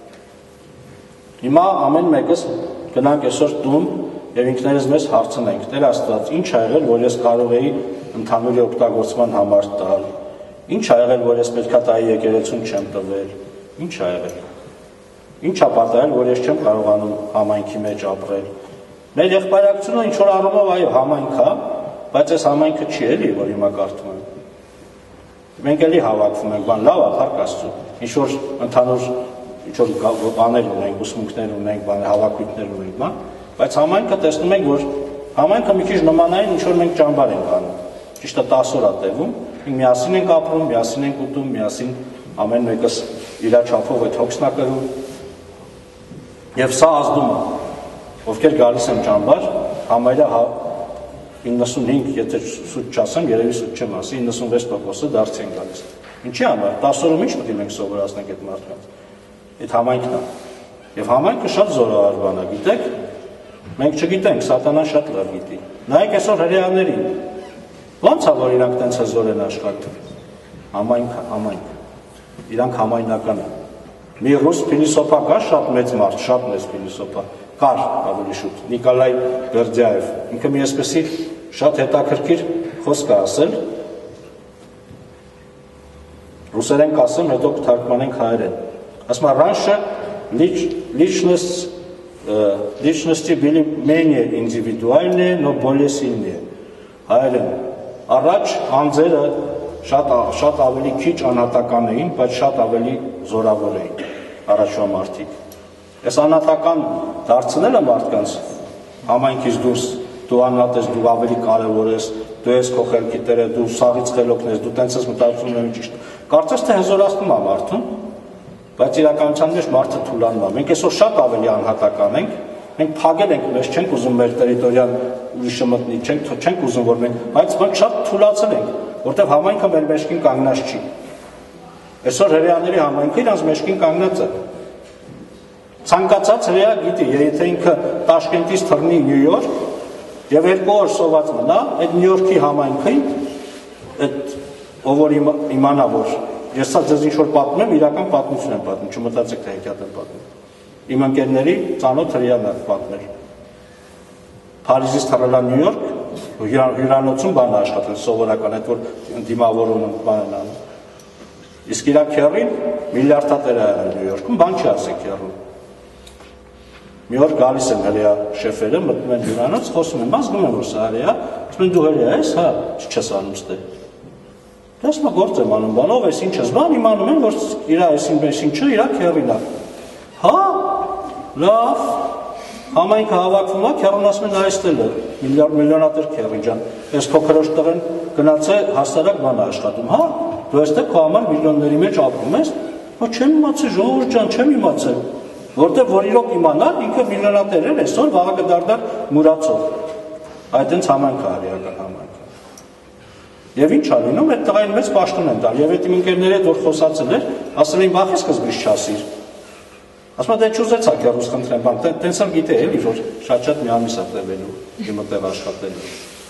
Հիմա ամեն մեկս գնանք այսօր տուն եւ ինքներս մեզ հարցնենք. Տեր Աստված, ինչ ա եղել, որ ես կարող էի ընդհանուր օգտագործման համար տալ։ Ինչ ա եղել, որ ես պետքա տայի եկեղեցուն չեմ տվել։ Ինչ ա եղել։ Ինչ ա պատահել, որ ես չեմ կարողանում համայնքի մեջ ապրել։ Մեր եղբայրակցությունը ինչ որ առումով այո համայնք է, բայց այս համայնքը չի էլի, որ հիմա կարդում եմ։ Մենք էլի հավաքվում ենք, բան լավ է, փառք Աստծո։ Ինչ որ ընդհանուր ինչ որ բաներ ունենք, ուսմունքներ ունենք, բան հավաքույթներ ունենք, բան, բայց համայնքը տեսնում ենք, որ համայնքը մի քիչ նմանային ինչ որ մենք ճամբար ենք անում։ Ճիշտ է 10 օր է տևում, մենք միասին ենք ապրում, միասին ենք ուտում, միասին ամեն մեկս իր չափով այդ հոգսն է կրում։ Եվ սա ազդում է, ովքեր գալիս են ճամբար, համարյա 95, եթե սուտ չասեմ, երևի սուտ չեմ ասի, 96%-ը դարձի են գալիս։ Ինչի համար, 10 օրում ինչ պետք է մենք սովորացնենք այդ մարդկանց։ Այդ համայնքն է։ Եվ համայնքը շատ զորավոր բան է, գիտեք, մենք չգիտենք, սատանան շատ լավ գիտի։ Նայեք այսօր հրեաներին, ո՞նց է, որ իրանք տենց հզոր են աշխատում։ Համայնք, իրանք համայնական են։ Մի ռուս փիլիսոփա կա, շատ մեծ մարդ, շատ մեծ փիլիսոփա, կար ավելի շուտ, Նիկոլայ Բերդյաև, ինքը մի այսպեսի շատ հետաքրքիր խոսք է ասել, ռուսերեն կասեմ, հետո կթարգմանենք հայերեն։ Ասում է, раньше личности были менее индивидуальные, но более сильные։ Հայերեն, առաջ անձերը շատ ավելի քիչ անհատական էին, բայց շատ ավելի զորավոր էին առաջվա մարդիկ։ Այս անհատական դարձնելը մարդկանց համայնքից դուրս, դու անհատ ես, դու ավելի կարևոր ես, դու ես քո խելքի տերը, դու սաղից խելոքն ես, դու տենց ես մտածում ես ճիշտ։ Կարծես թե հզորացնում է մարդուն, բայց իրականության մեջ մարդը թուլանում է։ Մենք այսօր շատ ավելի անհատական ենք, մենք փակել ենք, մեզ չենք ուզում մեր տերիտորիան ուրիշը մտնի, չենք ուզում որ մենք, բայց մենք շատ թուլացել ենք, որտեղ համայնքը մեր մեջքին կանգնած չի։ Այսօր հրեաների համայնքը իրանց մեջքին կանգնած է։ Ցանկացած հրեա գիտի, եթե ինքը Տաշկենտից թռնի Նյու Յորք եւ 2 օր սոված մնա, այդ Նյու Յորքի համայնքը այդ ով որ իմանա որ ես սա ձեզ ինչ որ պատմում եմ, իրական պատմություն եմ պատմում, չմտածեք թե հեքիաթ եմ պատմում։ Իմ ընկերների ծանոթ հրեան է պատմել։ Փարիզից թռնելա Նյու Յորք, հյուրանոցում բան աշխատել, սովորական այդ որ դիմավորում բան են անում։ Իսկ իրա քեռին միլիարդատեր է Նյու Յորքում, բան չի ասի քեռուն։ Մի օր գալիս են հրեա շեֆերը, մտնում են հյուրանոց, խոսում են, զգում են որ սա հրեա, ասում են դու հրեա ես, հա, չես անում ստե։ Դες մա գործ եմ անում, բանով ես ինչ ես, բան իմանում են, որ իրա ես ինչը, իրա քեռին է։ Հա, լավ, համայնքը հավաքվում է, քեռուն ասում են այստեղ է, միլիոնատեր քեռին ջան, ես քո քրոջ տղեն գնաց է հասարակ բան աշխատում, հա, դու այստեղ քո համար միլիոնների մեջ ապրում ես, հա չեմ իմացել, ժողովուրդ ջան, չեմ իմացել, որտեղ որ իրոք իմանալ, ինքը միլիոնատեր էր, այսօր վաղը կդառնար մուրացող։ Այդտենց համայնք է, հրեական համայնք։ Եվ ինչ ա լինում, այդ տղային մեծ պաշտոն են տալ, եւ այդ իմ ընկերների հետ որ խոսացել էր, ասել էին բախի սկզբից չասիր։ Ասում եմ դե չուզեցա քեռուս խնդրեմ, բան, տենց էլ գիտե էլի, որ շատ մի ամիս է տևելու, իմը տեղ աշխատելու։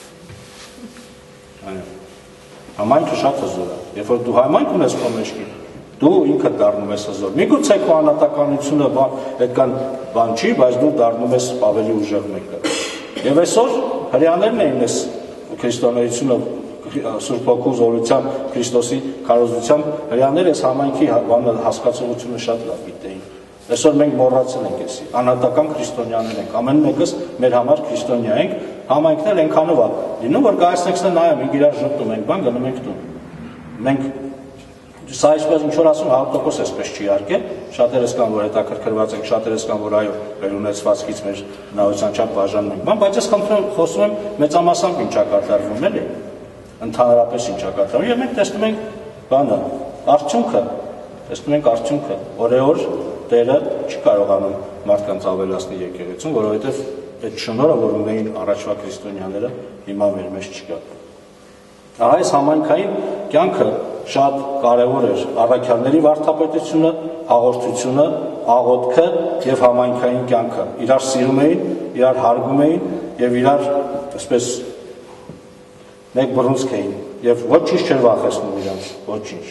Այո։ Համայնքը շատ հզոր է, երբ որ դու համայնք ունես քո մեջքին, դու ինքդ դառնում ես հզոր։ Միգուցե քո անհատականությունը այդքան բան չի, բայց դու դառնում ես ավելի ուժեղ մեկը։ Եվ այսօր հրեաներն էին այս քրիստոնեությունը Սուրբ Հոգու զորությամբ, Քրիստոսի քարոզությամբ հրեաները այս համայնքի հասկացողությունը շատ լավ գիտեին։ Այսօր մենք մոռացել ենք էսի, անհատական քրիստոնյաներ ենք, ամեն մեկս մեր համար քրիստոնյա ենք, համայնքն էլ այնքանով է լինում, որ գայսնեքսը նայում ենք իրար ժպտում ենք, բան գնում ենք տուն։ Մենք սա այսպես ինչ որ ասում 100% այսպես չի իհարկե, շատերս կան որ հետաքրքրված ենք, շատերս կան որ այո, մեր ունեցվածքից մեր հնարավորության չափ բաժանում ենք, բայց ես խնդրում խոսում եմ մեծամասամբ ինչա կատարվում էլի, ընդհանրապես ինչա կատարվում, եւ մենք տեսնում ենք բանը, արդյունքը, օրեօր Տերը չի կարողանում մարդկանց ավելացնի եկեղեցուն, որովհետև այդ շնորհը, որ ունեին առաջվա քրիստոնյաները, հիմա մեր մեջ չկա։ Ահա այս համայնքային կյանքը շատ կարևոր էր առաքյալների վարդապետությունը, հաղորդությունը, աղոթքը եւ համայնքային կյանքը։ Իրար սիրում էին, իրար հարգում էին եւ իրար այսպես մեկ բռունցք էին եւ ոչինչ չէր վախեցնում իրանց, ոչինչ։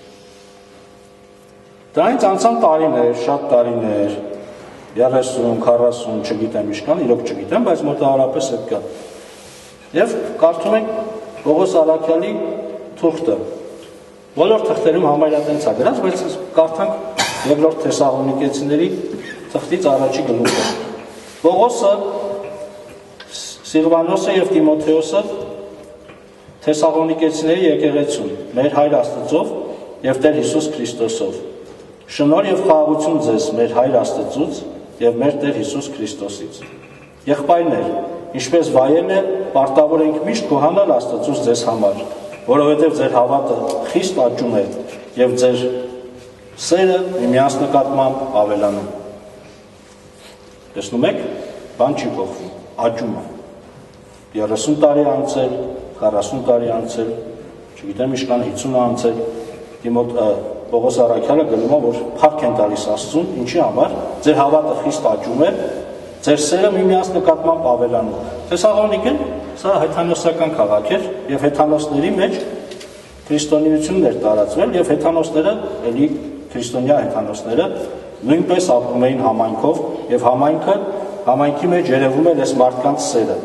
Դրանից անցան տարիներ, շատ տարիներ, 30, 40, չգիտեմ ինչքան, իրոք չգիտեմ, բայց մոտավորապես այդ կա։ Եվ կարդում ենք Պողոս Առաքյալի թուղթը։ Բոլոր թղթերում համարյա տենց է գրած, բայց կարդանք երկրորդ Թեսաղոնիկեցիների թղթից առաջի գլուխը։ Պողոսը, Սիլվանոսը եւ Տիմոթեոսը Թեսաղոնիկեցիների եկեղեցուն, մեր Հայր Աստծով եւ Տեր Հիսուս Քրիստոսով։ Շնորհ եւ խաղաղություն ձեզ մեր Հայր Աստծուց եւ մեր Տեր Հիսուս Քրիստոսից։ Եղբայրներ, ինչպես վայել է, պարտավոր ենք միշտ գոհանալ Աստծուց ձեզ համար, որովհետեւ ձեր հավատը խիստ աճում է եւ ձեր սերը միմյանց նկատմամբ ավելանում։ Տեսնում եք, բան չի փոխվում, աճում է։ 30 տարի անցել, 40 տարի անցել, չգիտեմ իշքան 50 անցել, դիմոտ Պողոս Առաքյալը գրում է, որ փառք են տալիս Աստծուն, ինչի համար, ձեր հավատը խիստ աճում է, ձեր սերը միմյանց նկատմամբ ավելանում։ Թեսաղոնիկեն սա հեթանոսական քաղաք էր եւ հեթանոսների մեջ քրիստոնեությունն էր տարածվել եւ հեթանոսները, էլի քրիստոնյա հեթանոսները նույնպես ապրում էին համայնքով եւ համայնքի մեջ երևում էր այս մարդկանց սերը։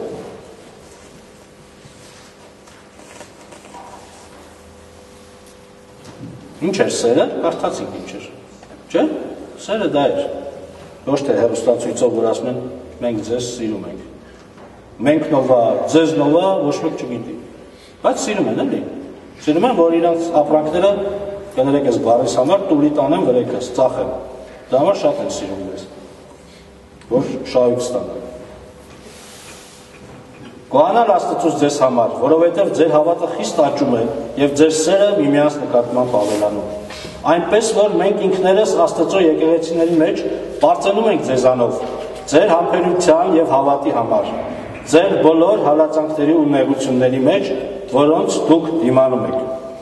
Ինչ էր սերը, կարդացինք ինչ էր, չէ՞, սերը դա էր, ոչ թե հեռուստացույցով, որ ասում են, մենք ձեզ սիրում ենք, մենք նովա, ձեզ նովա, ոչ մեկ չգիտի, բայց սիրում են, էլի, սիրում են, որ իրանց ապրանքները, կներեք ես բարիս համար, տուլի տանեմ վրեքս, ծախեմ, դա համար շատ են սիրում ես, որ շահույթ ստանան։ Գոհանալ Աստծուց ձեզ համար, որովհետև ձեր հավատը խիստ աճում է եւ ձեր սերը միմյանց նկատմամբ ավելանում։ Այնպես որ մենք ինքներս Աստծո եկեղեցիների մեջ բարձրանում ենք ձեզանով, ձեր համբերության եւ հավատի համար, ձեր բոլոր հալածանքների ու նեղությունների մեջ, որոնց դուք դիմանում եք։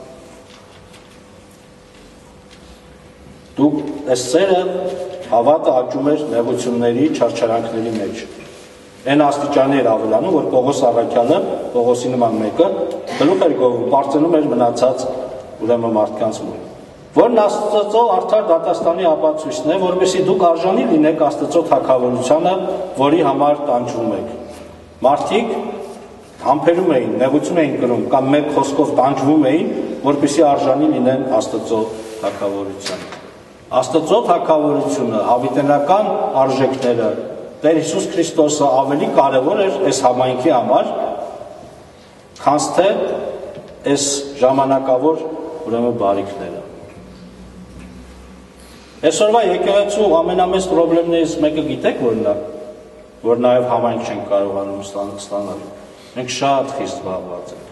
Դուք այս սերը հավատը աճում էր նեղությունների, չարչարանքների մեջ։ Այն աստիճանի էր ավելանում, որ Պողոս Առաքյալը, Պողոսի նման մեկը, գլուխ էր գովում, բարձրանում էր մնացած ուրեմն մարդկանց մոտ։ Որն Աստծո արդար դատաստանի ապացույցն է, որովհետեւ դուք արժանի լինեք Աստծո թագավորությանը, որի համար տանջվում եք։ Մարդիկ համբերում էին, նեղություն էին կրում կամ մեկ խոսքով տանջվում էին, որպեսզի արժանի լինեն Աստծո թագավորությանը։ Աստծո թագավորությունը, հավիտենական արժեքները, Տեր Հիսուս Քրիստոսը ավելի կարևոր էր այս համայնքի համար, քան թե այս ժամանակավոր ուրեմն բարիքները։ Այսօրվա եկեղեցու ամենամեծ խնդիրներից մեկը գիտեք որն է, որ նաև համայնք չեն կարողանում ստանալ։ Մենք շատ խիստ զբաղված ենք։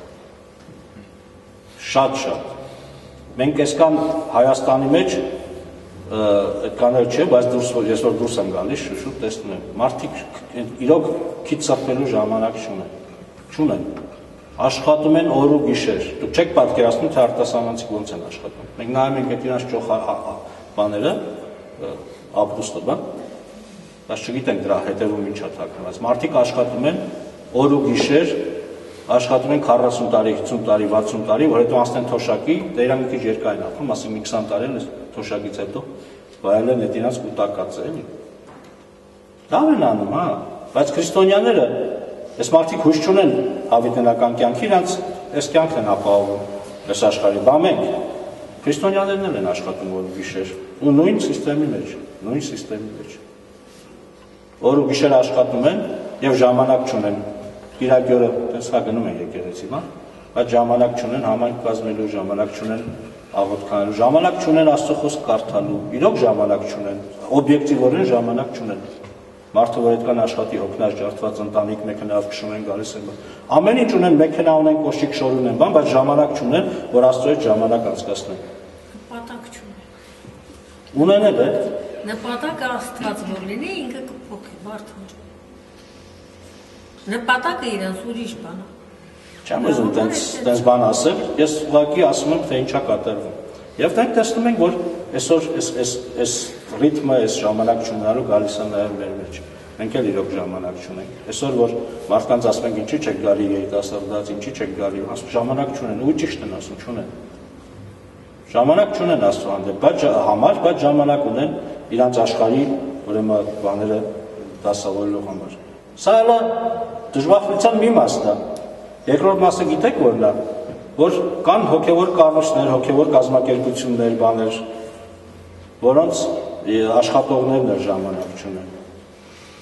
Շատ։ Մենք այսքան Հայաստանի մեջ այդքան էլ չէ, բայց ես որ դուրս եմ գալիս, շուտ տեսնում եմ, մարդիկ իրոք քիչ սրբելու ժամանակ չունեն, աշխատում են օր ու գիշեր, դուք չեք պատկերացնում, թե արտասահմանցիք ոնց են աշխատում, մենք նայում ենք այդ իրանց ճոխ բաները, ապրուստը, բայց չգիտենք դրա հետևում ինչ է թաքնված, մարդիկ աշխատում են օր ու գիշեր, աշխատում են 40 տարի, 50 տարի, 60 տարի, որ հետո անցնեն թոշակի, դա իրան մի քիչ երկար ապրում, ասենք մի 20 տարի էլ թոշակից հետո վայել են այդ իրանց կուտակած է, էլի։ Լավ են անում, հա, բայց քրիստոնյաները, այս մարդիկ հույս չունեն հավիտենական կյանքի, իրանց այս կյանքն են ապահովում այս աշխարհի, բա մենք քրիստոնյաներն են աշխատում օր ու գիշեր, ու նույն սիստեմի մեջ, օր ու գիշեր աշխատում են եւ ժամանակ չունեն։ Կիրակի օրը տեսա գնում են եկեղեցի, բայց ժամանակ չունեն համայնք կազմելու, ժամանակ չունեն աղոթքանելու, ժամանակ չունեն Աստծո խոսք կարդալու, իրոք ժամանակ չունեն, օբյեկտիվորեն ժամանակ չունեն։ Մարդը որ այդքան աշխատի հոգնած ջարդված ընտանիք մեքենայով քշում են գալիս են, ամեն ինչ ունեն, մեքենա ունեն, կոշիկ շոր ունեն, բայց ժամանակ չունեն, որ Աստծո հետ ժամանակ անցկացնեն։ Նպատակ չունեն։ Ունեն է, նպատակը Աստված որ լինի, ինքը կփոխի մարդուն։ Նպատակը իրենց ուրիշ բան է։ Չեմ ուզում տենց բան ասել, ես ուղղակի ասում եմ, թե ինչա կատարվում։ Եվ մենք տեսնում ենք, որ այսօր այս ռիթմը, այս ժամանակ չունենալու գալիս է նաև մեր մեջ։ Մենք էլ իրոք ժամանակ չունենք։ Այսօր որ մարդկանց ասում ենք, ինչի չեք գալի երիտասարդաց, ինչի չեք գալի, ասում ժամանակ չունեն, ու ճիշտ են ասում, չունեն։ Ժամանակ չունեն Աստծո հանդեպ, բայց ժամանակ ունեն իրանց աշխարհի ուրեմն բաները դասավորելու համար։ Սա էլ դժբախտության մի մասն է։ Երկրորդ մասը գիտեք որն է, որ կան հոգևոր կառույցներ, հոգևոր կազմակերպություններ, բաներ, որոնց աշխատողներն էլ ժամանակ չունեն։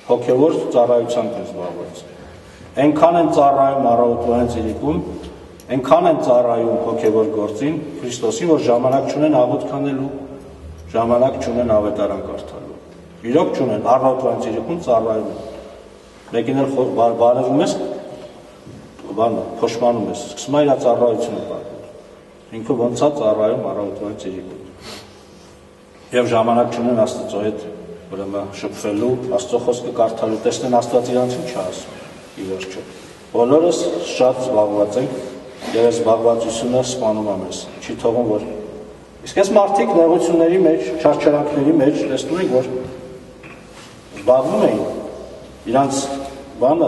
Հոգևոր ծառայությամբ են զբաղված։ Այնքան են ծառայում առավոտվան ծիրիկում, այնքան են ծառայում հոգևոր գործին Քրիստոսին, որ ժամանակ չունեն աղոթք անելու, ժամանակ չունեն ավետարան կարդալու։ Իրոք չունեն, առավոտվան ցերեկում ծառայում են։ Մեկին էլ բարևում ես, փոշմանում ես, սկսում է իր ծառայությունը պատմել։ Ինքը ոնց է ծառայում առավոտվան ցերեկում։ Եվ ժամանակ չունեն Աստծո հետ ուրեմն շփվելու, Աստծո խոսքը կարդալու, տեսնեն Աստված իրանցին չի ասում, ի վերջո։ Բոլորս շատ զբաղված ենք, եւ այս զբաղվածությունը սպանում է մեզ, չի թողում որ։ Իսկ այս մարդիկ նեղությունների մեջ, չարչարանքների մեջ տեսնում ենք, որ զբաղվում էին իրանց բանը,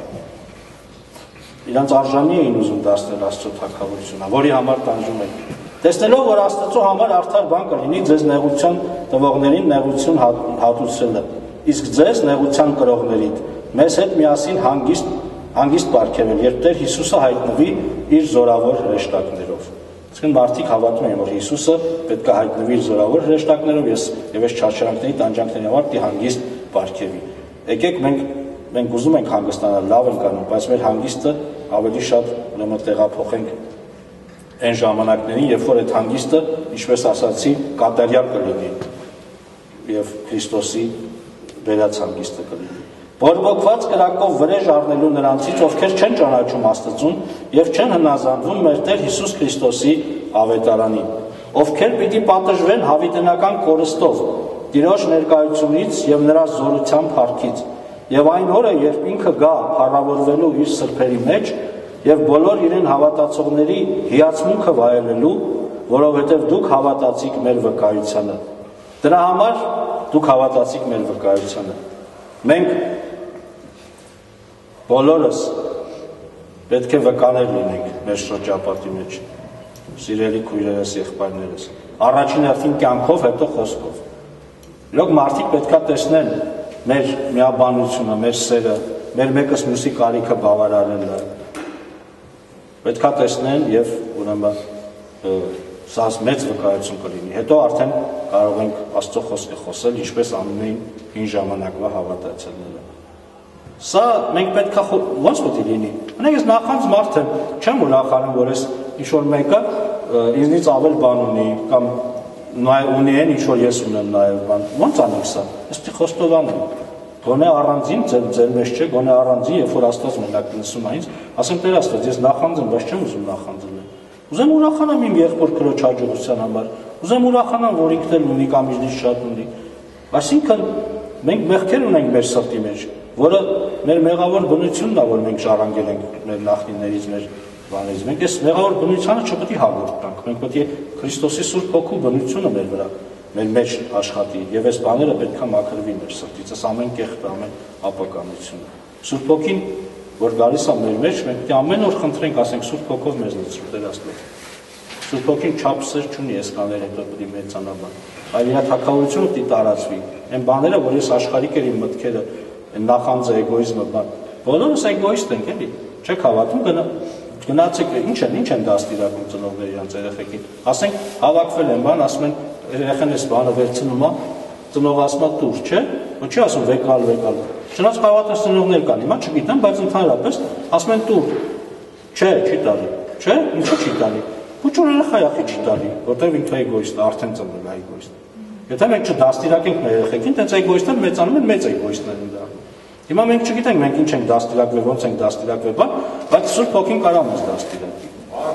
իրանց արժանի էին ուզում դարձնել Աստծո թագավորությունը, որի համար տանջում են։ Տեսնելով, որ Աստծո համար արդար բան կլինի ձեզ նեղության տվողներին նեղություն հատուցելը, իսկ ձեզ նեղության կրողներին մեզ հետ միասին հանգիստ պարգևել, երբ Տեր Հիսուսը հայտնվի իր զորավոր հրեշտակներով։ Այսինքն մարդիկ հավատում են, որ Հիսուսը պետք է հայտնվի իր զորավոր հրեշտակներով, եւ այս չարչարանքների տանջանքների համար պիտի հանգիստ պարգևի։ Եկեք մենք ուզում ենք հանգստանալ, լավ ենք անում, բայց մեր հանգիստը ավելի շատ ուրեմն տեղափոխենք այն ժամանակներին, երբ որ այդ հանգիստը, ինչպես ասացի, կատարյալ կլինի եւ Քրիստոսի վերած հանգիստը կլինի։ Բորբոքված կրակով վրեժ առնելու նրանցից, ովքեր չեն ճանաչում Աստծուն եւ չեն հնազանդվում մեր Տեր Հիսուս Քրիստոսի ավետարանին, ովքեր պիտի պատժվեն հավիտենական կորստով, Տիրոջ ներկայությունից եւ նրա զորության փառքից, եւ այն օրը, երբ ինքը գա փառավորվելու իր սրբերի մեջ եւ բոլոր իրեն հավատացողների հիացմունքը վայելելու, որովհետեւ դուք հավատացիք մեր վկայությանը։ Դրա համար դուք հավատացիք մեր վկայությանը։ Մենք բոլորս պետք է վկաներ լինենք մեր շրջապատի մեջ, սիրելի քույրերս, եղբայրներս, առաջին հերթին կյանքով, հետո խոսքով։ Իրոք մարդիկ պետք է տեսնեն մեր միաբանությունը, մեր սերը, մեր մեկս մյուսի կարիքը բավարարելը։ Պետք է տեսնեն եւ ուրեմն սա մեծ վկայություն կլինի։ Հետո արդեն կարող ենք Աստծո խոսքը խոսել, ինչպես անում էին հին ժամանակվա հավատացյալները։ Սա մենք պետք է ո՞նց պետք է լինի։ Ունենք ես նախանց մարդ եմ, չեմ ուրախանում, որ ես ինչ-որ մեկը ինձնից ավել բան ունի կամ ունի են ինչ-որ ես ունեմ նաև բան։ Ո՞նց անենք սա։ Ես պիտի խոստովանեմ։ Գոնե առանձին ձեր մեջ չէ, գոնե առանձին, երբ որ Աստված մենակ լսում է ինձ, ասեմ Տեր Աստված, ես նախանձ եմ, բայց չեմ ուզում նախանձել։ Ուզեմ ուրախանամ իմ եղբոր քրոջ հաջողության համար։ Ուզեմ ուրախանամ, որ ինքն էլ ունի կամ ինձնից շատ ունի։ Այսինքն մենք մեղքեր ունենք մեր սրտի մեջ, որը մեր մեղավոր բնությունն է, որ մենք ժառանգել ենք մեր նախնիներից, մեր բաներից։ Մենք այս մեղավոր բնությանը չպետք է հաղորդանք։ Մենք պետք է Քրիստոսի Սուրբ Հոգու բնությունը մեր վրա, մեր մեջ աշխատի, եւ այս բաները պետք է մաքրվի մեր սրտից, այս ամեն կեղտը, ամեն ապականությունը։ Սուրբ Հոգին, որ գալիս է մեր մեջ, մենք պետք է ամեն օր խնդրենք, ասենք Սուրբ Հոգով մեզ լցրու Տեր Աստված։ Սուրբ Հոգին չափսեր չունի այսքաններ հետո պիտի մեծանա բան, այլ իր թակավորությունը պիտի տարածվի։ Այն բաները, որ ես աշխարհիկ եմ մտքերը, այն նախանձը, էգոիզմը, բան, բոլորս էգոիստ ենք, էլի։ Չեք հավատում, գնացեք, ինչ են դաստիարակում ծնողները իրենց երեխեքին։ Ասենք հավաքվել են, բան, ասում են երեխան էս բանը վերցնում է, ծնողը ասում է տուր, չէ՞։ Ոչ չի ասում վեկալ։ Չնայած կարող է ծնողներ կան, հիմա չգիտեմ, բայց ընդհանրապես ասում են տուր։ Չէ, չի տալի։ Չէ՞, ինչու չի տալի։ Ոչ որ երեխա յախի չի տալի, որտեղ ինքը էգոիստ է, արդեն ծնվել է էգոիստ։ Եթե մենք չդաստիարակենք մեր երեխեքին, տենց էգոիստներ մեծանում են, մեծ էգոիստներ են դառնում։ Հիմա մենք չգիտենք մենք ինչ ենք դաստիարակվել, ոնց ենք դաստիարակվել, բայց Սուրբ Հոգին կարող է մեզ դաստիարակի։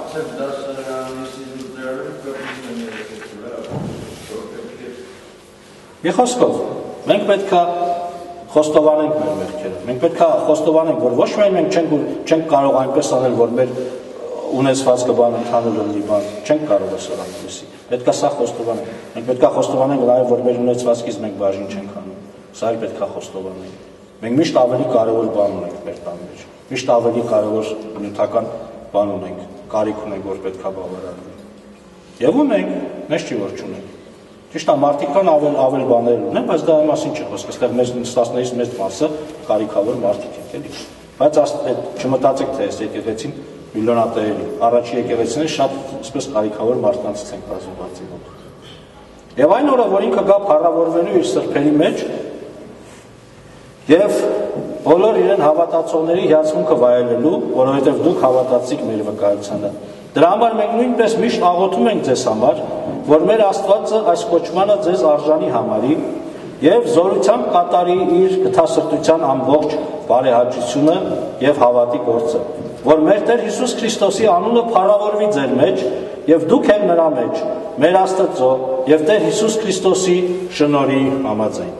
Մի խոսքով, մենք պետք է խոստովանենք մեր մեղքերը։ Մենք պետք է խոստովանենք, որ ոչ միայն մենք չենք կարող այնպես անել, որ մեր ունեցվածքը բան ընդհանուր լինի, բան չենք կարող ասել այնպեսի։ Պետք է սա խոստովանենք։ Մենք պետք է խոստովանենք նաև, որ մեր ունեցվածքից մենք բաժին չենք անում։ Սա էլ պետք է խոստովանենք։ Մենք միշտ ավելի կարևոր բան ունենք մեր տան մեջ։ Միշտ ավելի կարևոր նյութական բան ունենք, կարիք ունենք, որ պետք է բավարարվի։ Եվ ունենք, մեզ չի որ չունենք։ Ճիշտ է, մարդիկ կան ավել բաներ ունեն, բայց դա մասին չի խոսքը, այստեղ մեր նստածներից մեծ մասը կարիքավոր մարդիկ են, էլի։ Բայց չմտածեք, թե այս եկեղեցին միլիոնատերերի, առաջի եկեղեցիները շատ այսպես կարիքավոր մարդկանցից են կազմված իմ։ Եվ այն օրը, որ ինքը գա փառավորվելու իր սրբերի մեջ, եւ բոլոր իրեն հավատացողների հիացմունքը վայելելու, որովհետև դուք հավատացիք մեր վկայությանը։ Դրա համար մենք նույնպես միշտ աղոթում ենք ձեզ համար, որ մեր Աստվածը այս կոչմանը ձեզ արժանի համարի եւ զորությամբ կատարի իր գթասրտության ամբողջ բարեհաճությունը եւ հավատի գործը, որ մեր Տեր Հիսուս Քրիստոսի անունը փառավորվի ձեր մեջ եւ դուք եք նրա մեջ, մեր Աստծո եւ Տեր Հիսուս Քրիստոսի շնորհի համաձայն։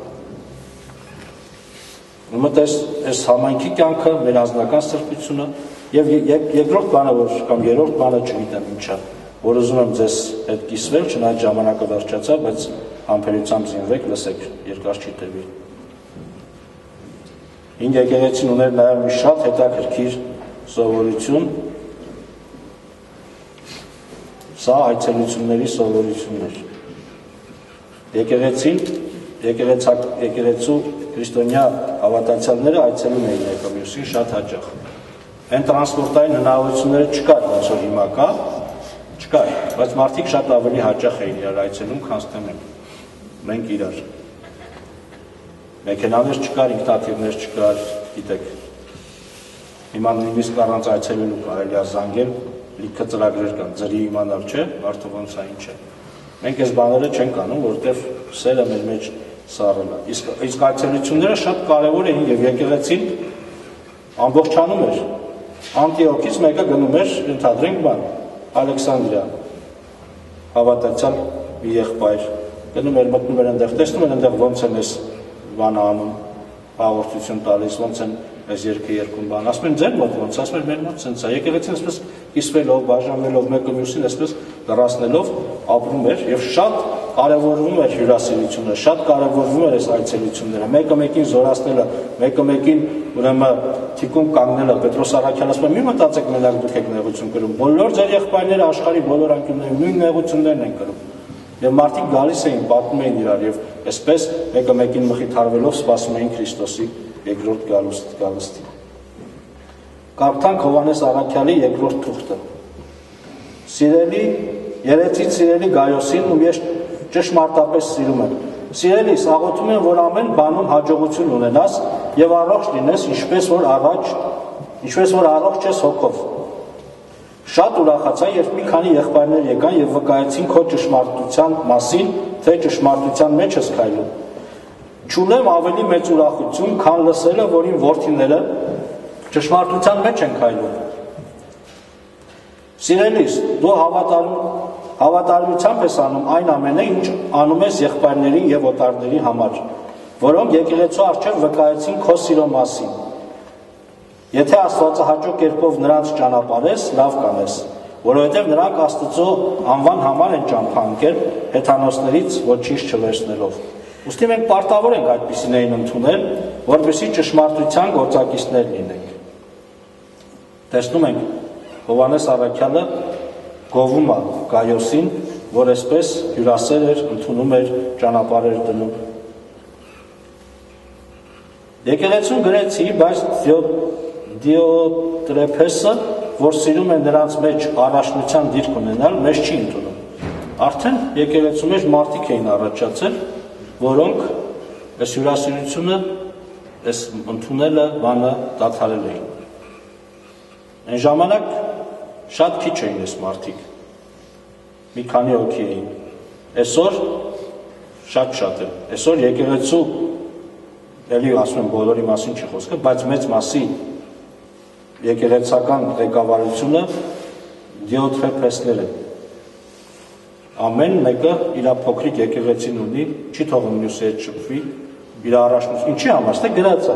Ումտես այս համայնքի կյանքը, մեր ազնական սրբությունը եւ երկրորդ բանը կամ երրորդ բանը չգիտեմ ինչա, որ ուզում եմ ձեզ հետ կիսվել, չնայած ժամանակը վերջացավ, բայց համբերությամբ զինվեք, լսեք, երկար չի տևի։ Հին եկեղեցին ուներ նաեւ մի շատ հետաքրքիր սովորություն, սա այցելությունների սովորությունն էր։ Եկեղեցու քրիստոնյա հավատացյալները այցելում էին մեկը մյուսին շատ հաճախ։ Այն տրանսպորտային հնարավորությունները չկար, ոնց որ հիմա կա, չկար, բայց մարդիկ շատ ավելի հաճախ էին իրար այցելում, քան թե մենք իրար։ Մեքենաներ չկար, ինքնաթիռներ չկար, գիտեք։ Հիմա նույնիսկ առանց այցելելու կարելի է զանգել, լիքը ծրագրեր կան, ձրի իմանալ չէ, մարդը ոնց է ինչ է։ Մենք այս բաները չենք անում, որովհետև սերը մեր մեջ սառել է։ Իսկ այցելությունները շատ կարևոր էին եւ եկեղեցին ամբողջանում էր։ Անտիոքից մեկը գնում էր, ընդհանրենք բան, Ալեքսանդրիա, հավատացյալ մի եղբայր, գնում էր մտնում էր այնտեղ, տեսնում էր այնտեղ ոնց են այս բանը անում, հաղորդություն տալիս, ոնց են այս երկը երկում բան, ասում են ձեր մոտ ոնց, ասում են մեր մոտ սենց է, եկեղեցին այսպես կիսվելով, բաժանվելով, մեկը մյուսին այսպես լրացնելով ապրում էր եւ շատ կարևորվում էր հյուրասիրությունը, շատ կարևորվում էր այս այցելությունները, մեկը մեկին զորացնելը, մեկը մեկին ուրեմն թիկուն կանգնելը, Պետրոս Առաքյալը ասում է՝ մի մտածեք մենակ դուք եք նեղություն կրում, բոլոր ձեր եղբայրները աշխարհի բոլոր անկյուններում նույն նեղություններն են կրում։ Եվ մարդիկ գալիս էին, պատմում էին իրար եւ այսպես մեկը մեկին մխիթարվելով սպասում էին Քրիստոսի երկրորդ գալստի։ Կարդանք Հովհաննես Առաքյալի երկրորդ թուղթը։ Սիրելի, երեցից սիրելի Գայոսին, ում ես ճշմարտապես սիրում եմ։ Սիրելիս, աղոթում եմ, որ ամեն բանում հաջողություն ունենաս եւ առողջ լինես, ինչպես որ առողջ ես հոգով։ Շատ ուրախացա, երբ մի քանի եղբայրներ եկան եւ վկայեցին քո ճշմարտության մասին, թե ճշմարտության մեջ ես քայլում։ Չունեմ ավելի մեծ ուրախություն, քան լսելը, որ իմ որդիները ճշմարտության մեջ են քայլում։ Սիրելիս, դու հավատարմությամբ ես անում այն ամենը, ինչ անում ես եղբայրների եւ օտարների համար, որոնք եկեղեցու առջև վկայեցին քո սիրո մասին։ Եթե Աստվածահաճո կերպով նրանց ճանապարհես, լավ կանես, որովհետև նրանք Աստծո անվան համար են ճամփա ընկել հեթանոսներից ոչինչ չվերցնելով։ Ուստի մենք պարտավոր ենք այդպիսիներին ընդունել, որպեսզի ճշմարտության գործակիցներ լինենք։ Տեսնում ենք Հովհաննես Առաքյալը գովում է Գայոսին, որ այսպես հյուրասեր էր, ընդունում էր, ճանապարհ էր դնում։ Եկեղեցուն գրեցի, բայց Դիոտրեփեսը, որ սիրում է նրանց մեջ առաջնության դիրք ունենալ, մեզ չի ընդունում։ Արդեն եկեղեցու մեջ մարդիկ էին առաջացել, որոնք այս հյուրասիրությունը, այս ընդունելը բանը դադարել էին։ Այն ժամանակ շատ քիչ էին այս մարդիկ, մի քանի հոգի էին։ Այսօր շատ են։ Այսօր եկեղեցու, էլի ասում եմ բոլորի մասին չի խոսքը, բայց մեծ մասի եկեղեցական ղեկավարությունը Դիոտրեփեսներ են։ Ամեն մեկը իր փոքրիկ եկեղեցին ունի, չի թողնում մյուսի հետ շփվի, իր առաջնություն, ինչի համար, թե գրած է,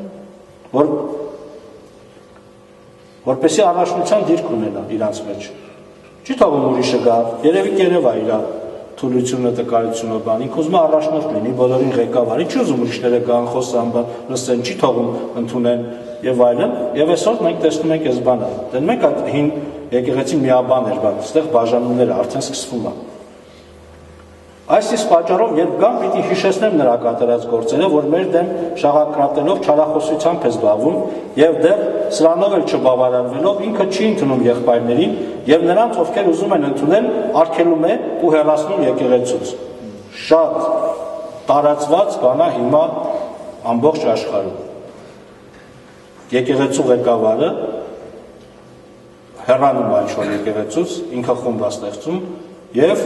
որպեսզի առաջնության դիրք ունենա իրանց մեջ։ Չի թողում ուրիշը գա, երևի կերև է իր թուլությունը, տկարությունը բան, ինքը ուզում է առաջնորդ լինի, բոլորին ղեկավարի, չի ուզում ուրիշները գան, խոսան, լսեն, չի թողում ընդունեն եւ այլն, եւ այսօր մենք տեսնում ենք այս բանը։ Դեռ մենք այդ հին եկեղեցի միաբան էր, բայց այստեղ բաժանումները արդեն սկսվում են։ Այս իսկ պատճառով, երբ գամ, պիտի հիշեցնեմ նրա կատարած գործերը, որ մեր դեմ շաղակրատելով չարախոսությամբ է զբաղվում եւ դեռ սրանով էլ չբավարարվելով ինքը չի ընդունում եղբայրներին եւ նրանց, ովքեր ուզում են ընդունել, արգելում է ու հեռացնում եկեղեցուց։ Շատ տարածված բանա հիմա ամբողջ աշխարհում։ եկեղեցու ղեկավարը հեռանում այն շոր եկեղեցուց, ինքը խումբ է ստեղծում եւ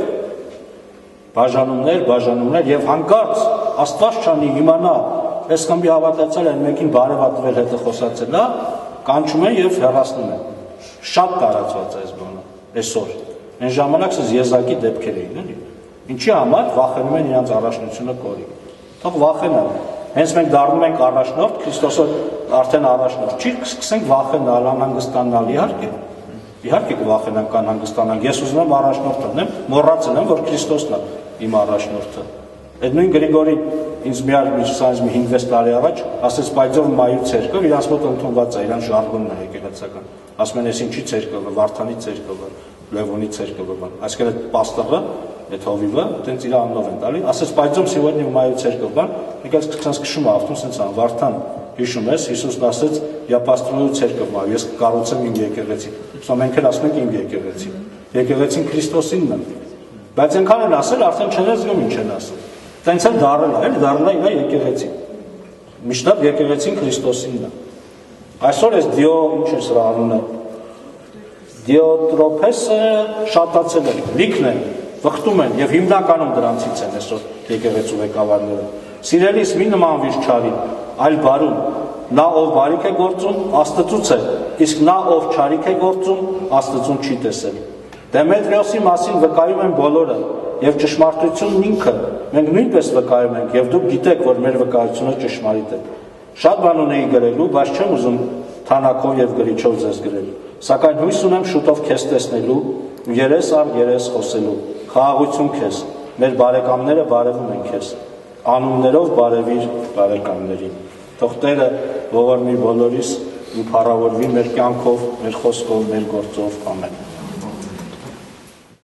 բաժանումներ եւ հանկարծ Աստված չանի իմանա, այս խմբի հավատացյալ են մեկին բարեվատվել հետը խոսացել է, կանչում են եւ հեռացնում են։ Շատ տարածված է այս բանը այսօր։ Այն ժամանակ սա եզակի դեպքեր էին, էլի։ Ինչի համար վախենում են իրանց առաջնությունը կորի։ Թող վախենան։ Հենց մենք դառնում ենք առաջնորդ, Քրիստոսը արդեն առաջնորդ չի, սկսենք վախենալ, անհանգստանալ, իհարկե կվախենանք անհանգստանանք։ Ես ուզում եմ առաջնորդ լինեմ, մոռացել եմ, որ Քրիստոսն է իմ առաջնորդը։ Այդ նույն Գրիգորին ինձ մի 5-6 տարի առաջ ասեց Պայծով մայու ցերկով, իրանց մոտ ընդունված է, իրան ժարգոնն է եկեղեցական։ Ասում են, ես ինչի ցերկովը, Վարդանի ցերկովը, Լևոնի ցերկովը, այսինքն այդ պաստորը, այդ հովիվը, այտենց իր անունով են տալի, ասեց Պայծով сегодня մայու ցերկով, բան, եկած սկսած քշում է ավտոն, ասենց ան Վարդան, հիշում ես, Հիսուսն ասեց, «Я построю церковь մայու, ես կկառուցեմ իմ եկեղեցին»։ Սա մենք էլ ասում ենք իմ եկեղեցին։ Եկեղեցին Քրիստոսինն է։ Բայց այնքան են ասել, արդեն չեն զգում ինչ են ասել։ Տենց էլ դառել է, դառել է իր եկեղեցին։ Միշտ եկեղեցին Քրիստոսինն է։ Այսօր այս ինչ է սրա անունը։ Դիոտրոփեսը շատացել է, լիքն են, վխտում են եւ հիմնականում դրանցից են այսօր եկեղեցու ղեկավարները։ Սիրելիս մի նմանվիր չարին, այլ բարուն։ Նա ով բարիք է գործում, Աստծուց է, իսկ նա ով չարիք է գործում, Աստծուն չի տեսել։ Դեմետրիոսի մասին վկայում են բոլորը եւ ճշմարտությունն ինքը, մենք նույնպես վկայում ենք եւ դուք գիտեք, որ մեր վկայությունը ճշմարիտ է։ Շատ բան ունեի գրելու, բայց չեմ ուզում թանաքով եւ գրիչով ձեզ գրել։ Սակայն հույս ունեմ շուտով քեզ տեսնելու ու երես առ երես խոսելու։ Խաղաղություն քեզ, մեր բարեկամները բարևում են քեզ։ Անուններով բարևիր բարեկամներին։ Թող Տերը ողորմի բոլորիս ու փառավորվի մեր կյանքով, մեր խոսքով, մեր գործով։ Ամեն։